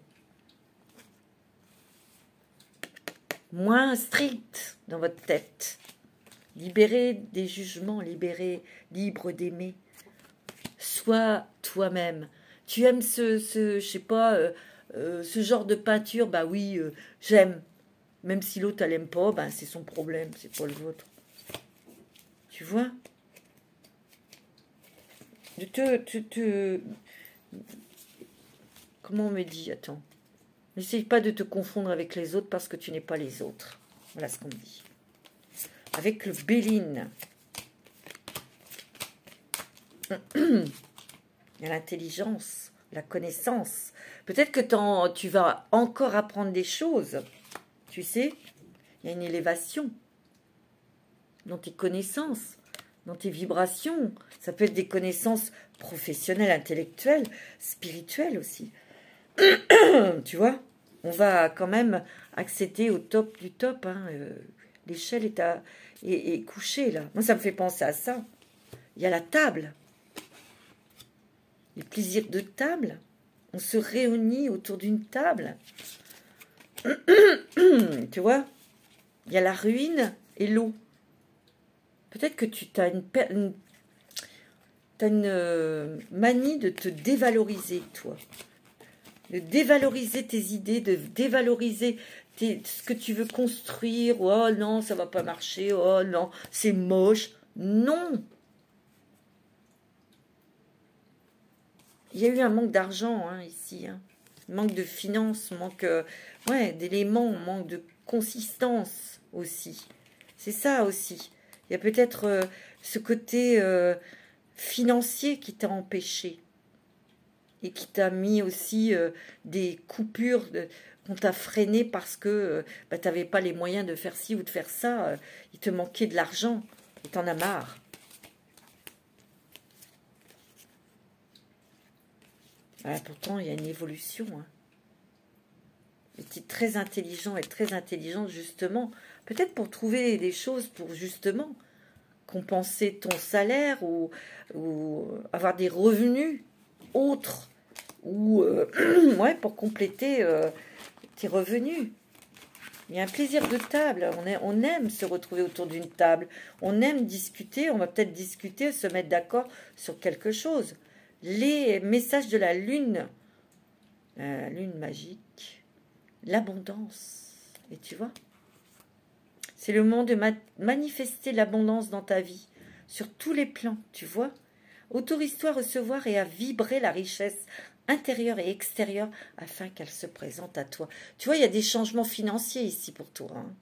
moins strict dans votre tête. Libérez des jugements, libre d'aimer. Sois toi-même. Tu aimes je sais pas, ce genre de peinture, bah oui, j'aime. Même si l'autre, elle aime pas, ben c'est son problème, c'est pas le vôtre. Tu vois? Comment on me dit? Attends. N'essaye pas de te confondre avec les autres parce que tu n'es pas les autres. Voilà ce qu'on me dit. Avec le Béline. Il y a l'intelligence, la connaissance. Peut-être que tu vas encore apprendre des choses. Tu sais, il y a une élévation dans tes connaissances, dans tes vibrations. Ça peut être des connaissances professionnelles, intellectuelles, spirituelles aussi. Tu vois, on va quand même accéder au top du top. Hein. L'échelle est couchée là. Moi, ça me fait penser à ça. Il y a la table. Les plaisirs de table. On se réunit autour d'une table. Tu vois, il y a la ruine et l'eau. Peut-être que tu as une manie de te dévaloriser, toi. De dévaloriser tes idées, de dévaloriser ce que tu veux construire. Oh non, ça va pas marcher. Oh non, c'est moche. Non. Il y a eu un manque d'argent hein, ici. Hein. Manque de finances, manque d'éléments, manque de consistance aussi. C'est ça aussi. Il y a peut-être ce côté financier qui t'a empêché et qui t'a mis aussi des coupures qu'on t'a freiné parce que tu n'avais pas les moyens de faire ci ou de faire ça. Il te manquait de l'argent et t'en as marre. Voilà, pourtant, il y a une évolution. Hein. Tu es très intelligent et très intelligente, justement. Peut-être pour trouver des choses pour, justement, compenser ton salaire ou avoir des revenus autres. Ou, ouais, pour compléter tes revenus. Il y a un plaisir de table. On aime se retrouver autour d'une table. On aime discuter. On va peut-être discuter, se mettre d'accord sur quelque chose. Les messages de la lune magique, l'abondance. Et tu vois, c'est le moment de manifester l'abondance dans ta vie, sur tous les plans, tu vois. Autorise-toi à recevoir et à vibrer la richesse intérieure et extérieure afin qu'elle se présente à toi. Tu vois, il y a des changements financiers ici pour toi. Hein.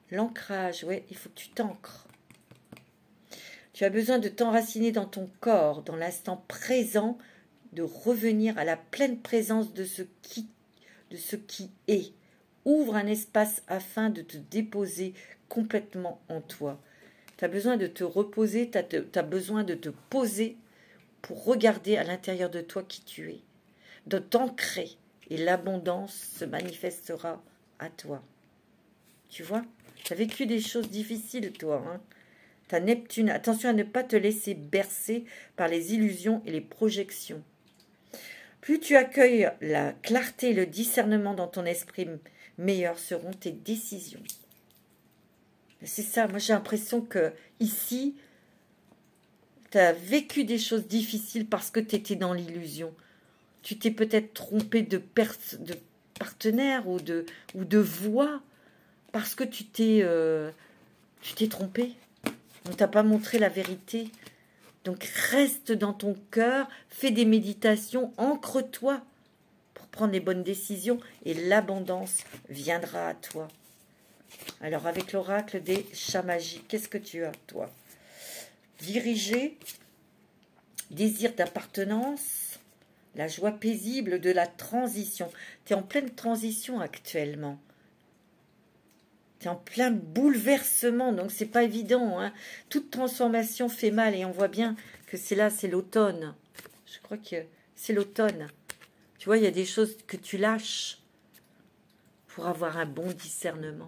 L'ancrage, oui, il faut que tu t'ancres. Tu as besoin de t'enraciner dans ton corps, dans l'instant présent, de revenir à la pleine présence de ce qui est. Ouvre un espace afin de te déposer complètement en toi. Tu as besoin de te reposer, tu as besoin de te poser pour regarder à l'intérieur de toi qui tu es, de t'ancrer, et l'abondance se manifestera à toi. Tu vois, tu as vécu des choses difficiles, toi, hein. Ta Neptune, attention à ne pas te laisser bercer par les illusions et les projections. Plus tu accueilles la clarté et le discernement dans ton esprit, meilleures seront tes décisions. C'est ça, moi j'ai l'impression que ici, tu as vécu des choses difficiles parce que tu étais dans l'illusion. Tu t'es peut-être trompé de partenaire ou de voix parce que tu t'es trompé. On ne t'a pas montré la vérité. Donc reste dans ton cœur, fais des méditations, ancre-toi pour prendre les bonnes décisions et l'abondance viendra à toi. Alors avec l'oracle des chats magiques, qu'est-ce que tu as, toi? Diriger, désir d'appartenance, la joie paisible de la transition. Tu es en pleine transition actuellement. Tu es en plein bouleversement, donc c'est pas évident, hein. Toute transformation fait mal et on voit bien que c'est là, c'est l'automne. Je crois que c'est l'automne. Tu vois, il y a des choses que tu lâches pour avoir un bon discernement.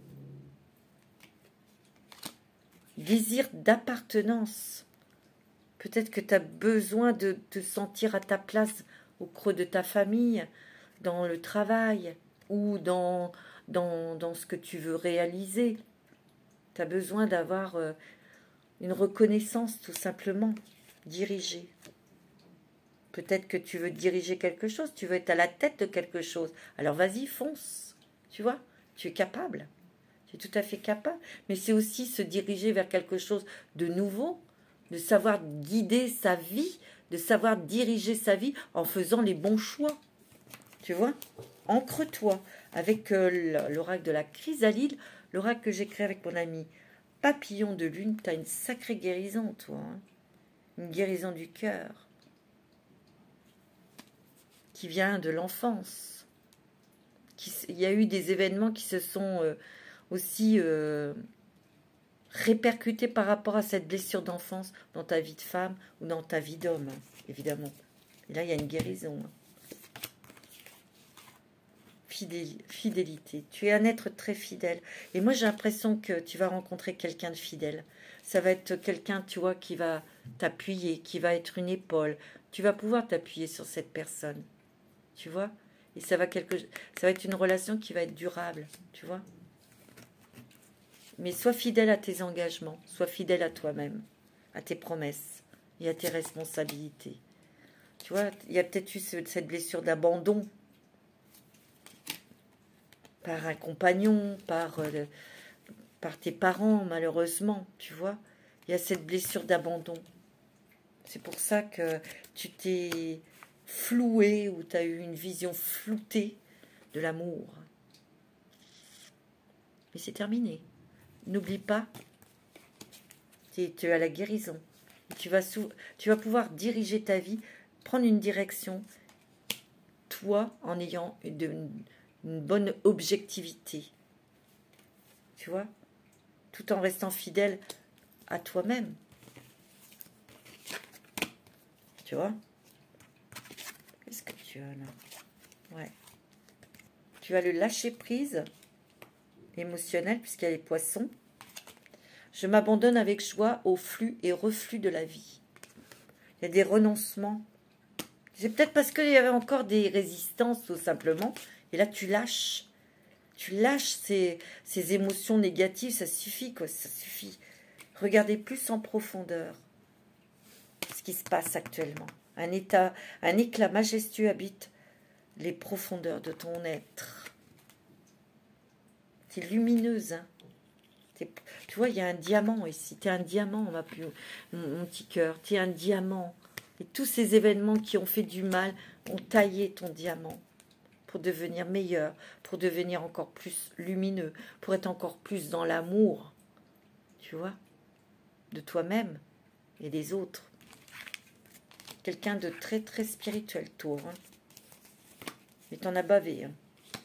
Désir d'appartenance. Peut-être que tu as besoin de te sentir à ta place au creux de ta famille, dans le travail ou dans ce que tu veux réaliser. Tu as besoin d'avoir une reconnaissance, tout simplement. Diriger. Peut-être que tu veux diriger quelque chose, tu veux être à la tête de quelque chose. Alors vas-y, fonce. Tu vois, tu es capable. Tu es tout à fait capable. Mais c'est aussi se diriger vers quelque chose de nouveau, de savoir guider sa vie, de savoir diriger sa vie en faisant les bons choix. Tu vois, ancre-toi avec l'oracle de la chrysalide, l'oracle que j'ai créé avec mon ami Papillon de Lune. Tu as une sacrée guérison, toi, hein. Une guérison du cœur qui vient de l'enfance. Il y a eu des événements qui se sont aussi répercutés par rapport à cette blessure d'enfance dans ta vie de femme ou dans ta vie d'homme, évidemment. Et là, il y a une guérison. Fidélité. Tu es un être très fidèle. Et moi, j'ai l'impression que tu vas rencontrer quelqu'un de fidèle. Ça va être quelqu'un, tu vois, qui va t'appuyer, qui va être une épaule. Tu vas pouvoir t'appuyer sur cette personne. Tu vois? Et ça va être une relation qui va être durable. Tu vois? Mais sois fidèle à tes engagements. Sois fidèle à toi-même, à tes promesses et à tes responsabilités. Tu vois, il y a peut-être eu cette blessure d'abandon par un compagnon, par tes parents, malheureusement, tu vois. Il y a cette blessure d'abandon. C'est pour ça que tu t'es floué ou tu as eu une vision floutée de l'amour. Mais c'est terminé. N'oublie pas, tu as la guérison. Tu vas pouvoir diriger ta vie, prendre une direction, toi, en ayant une bonne objectivité. Tu vois, tout en restant fidèle à toi-même. Tu vois? Qu'est-ce que tu as là? Ouais. Tu as le lâcher-prise émotionnel, puisqu'il y a les poissons. Je m'abandonne avec joie au flux et reflux de la vie. Il y a des renoncements. C'est peut-être parce qu'il y avait encore des résistances, tout simplement. Et là, tu lâches. Tu lâches ces émotions négatives. Ça suffit, quoi. Ça suffit. Regardez plus en profondeur ce qui se passe actuellement. Un éclat majestueux habite les profondeurs de ton être. Tu es lumineuse, hein. Tu vois, il y a un diamant ici. Tu es un diamant, mon petit cœur. Tu es un diamant. Et tous ces événements qui ont fait du mal ont taillé ton diamant pour devenir meilleur, pour devenir encore plus lumineux, pour être encore plus dans l'amour, tu vois, de toi-même et des autres. Quelqu'un de très très spirituel, Tour. Hein. Mais t'en as bavé. Hein.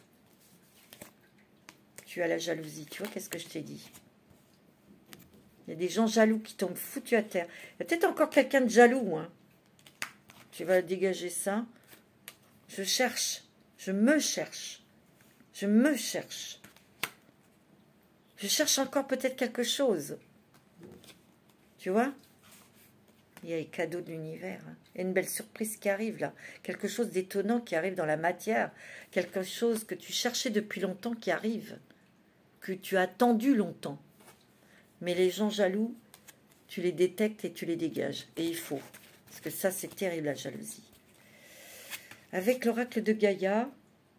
Tu as la jalousie, tu vois, qu'est-ce que je t'ai dit? Il y a des gens jaloux qui tombent foutus à terre. Il y a peut-être encore quelqu'un de jaloux. Hein. Tu vas dégager ça. Je cherche. Je me cherche. Je me cherche. Je cherche encore peut-être quelque chose. Tu vois? Il y a les cadeaux de l'univers. Hein. Il y a une belle surprise qui arrive là. Quelque chose d'étonnant qui arrive dans la matière. Quelque chose que tu cherchais depuis longtemps qui arrive. Que tu as attendu longtemps. Mais les gens jaloux, tu les détectes et tu les dégages. Et il faut. Parce que ça, c'est terrible, la jalousie. Avec l'oracle de Gaïa,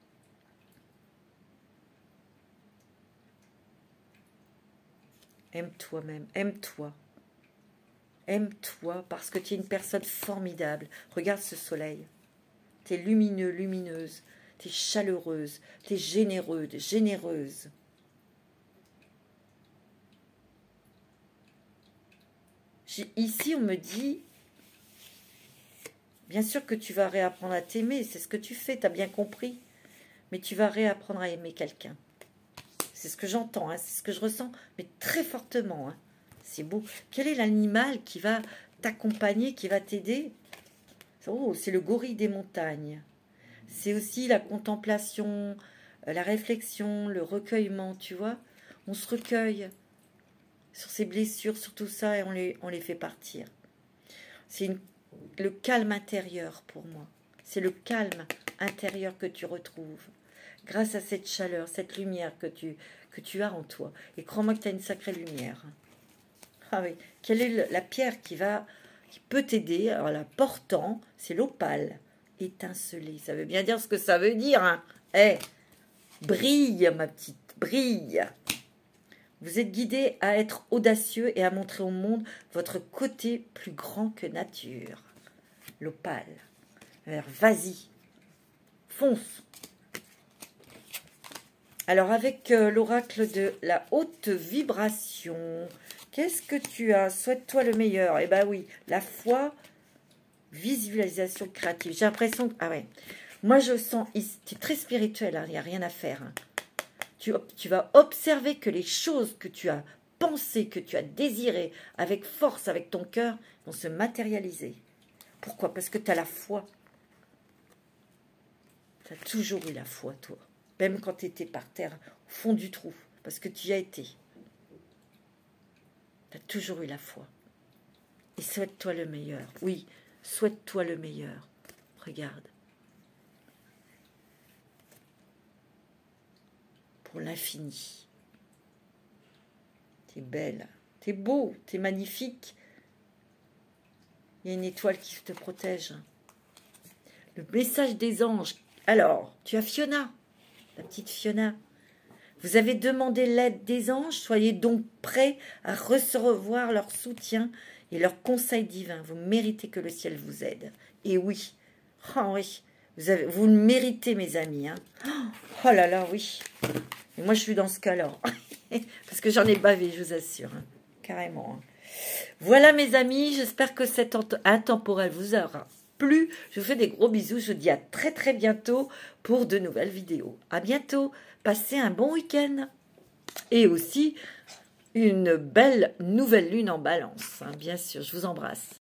aime toi-même, aime-toi. Aime-toi parce que tu es une personne formidable. Regarde ce soleil. Tu es lumineux, lumineuse. Tu es chaleureuse. Tu es généreuse. Ici, on me dit, bien sûr que tu vas réapprendre à t'aimer. C'est ce que tu fais, tu as bien compris. Mais tu vas réapprendre à aimer quelqu'un. C'est ce que j'entends, hein, c'est ce que je ressens, mais très fortement. Hein. C'est beau. Quel est l'animal qui va t'accompagner, qui va t'aider? Oh, c'est le gorille des montagnes. C'est aussi la contemplation, la réflexion, le recueillement, tu vois. On se recueille sur ses blessures, sur tout ça, et on les fait partir. C'est le calme intérieur pour moi. C'est le calme intérieur que tu retrouves. Grâce à cette chaleur, cette lumière que tu as en toi. Et crois-moi que tu as une sacrée lumière. Ah oui. Quelle est la pierre qui peut t'aider? Alors la portant, c'est l'opale. Étinceler. Ça veut bien dire ce que ça veut dire. Hein. Hey, brille, ma petite, brille. Vous êtes guidé à être audacieux et à montrer au monde votre côté plus grand que nature. L'opale. Alors, vas-y. Fonce. Alors, avec l'oracle de la haute vibration, qu'est-ce que tu as? Souhaite-toi le meilleur. Eh bien oui, la foi, visualisation créative. J'ai l'impression que... Ah ouais. Moi, je sens... Tu es très spirituel, hein, il n'y a rien à faire. Hein. Tu vas observer que les choses que tu as pensées, que tu as désirées, avec force, avec ton cœur, vont se matérialiser. Pourquoi? Parce que tu as la foi. Tu as toujours eu la foi, toi. Même quand tu étais par terre, au fond du trou, parce que tu y as été. Tu as toujours eu la foi. Et souhaite-toi le meilleur. Oui, souhaite-toi le meilleur. Regarde. Pour l'infini. T'es belle. T'es beau. T'es magnifique. Il y a une étoile qui te protège. Le message des anges. Alors, tu as Fiona. La petite Fiona. Vous avez demandé l'aide des anges, soyez donc prêts à recevoir leur soutien et leur conseil divin. Vous méritez que le ciel vous aide. Et oui, oh oui, vous le méritez, mes amis. Hein. Oh là là, oui. Et moi, je suis dans ce cas-là. Parce que j'en ai bavé, je vous assure. Hein. Carrément. Hein. Voilà, mes amis, j'espère que cet intemporel vous aura plu. Je vous fais des gros bisous. Je vous dis à très très bientôt pour de nouvelles vidéos. À bientôt. Passez un bon week-end. Et aussi une belle nouvelle lune en balance. Hein, bien sûr, je vous embrasse.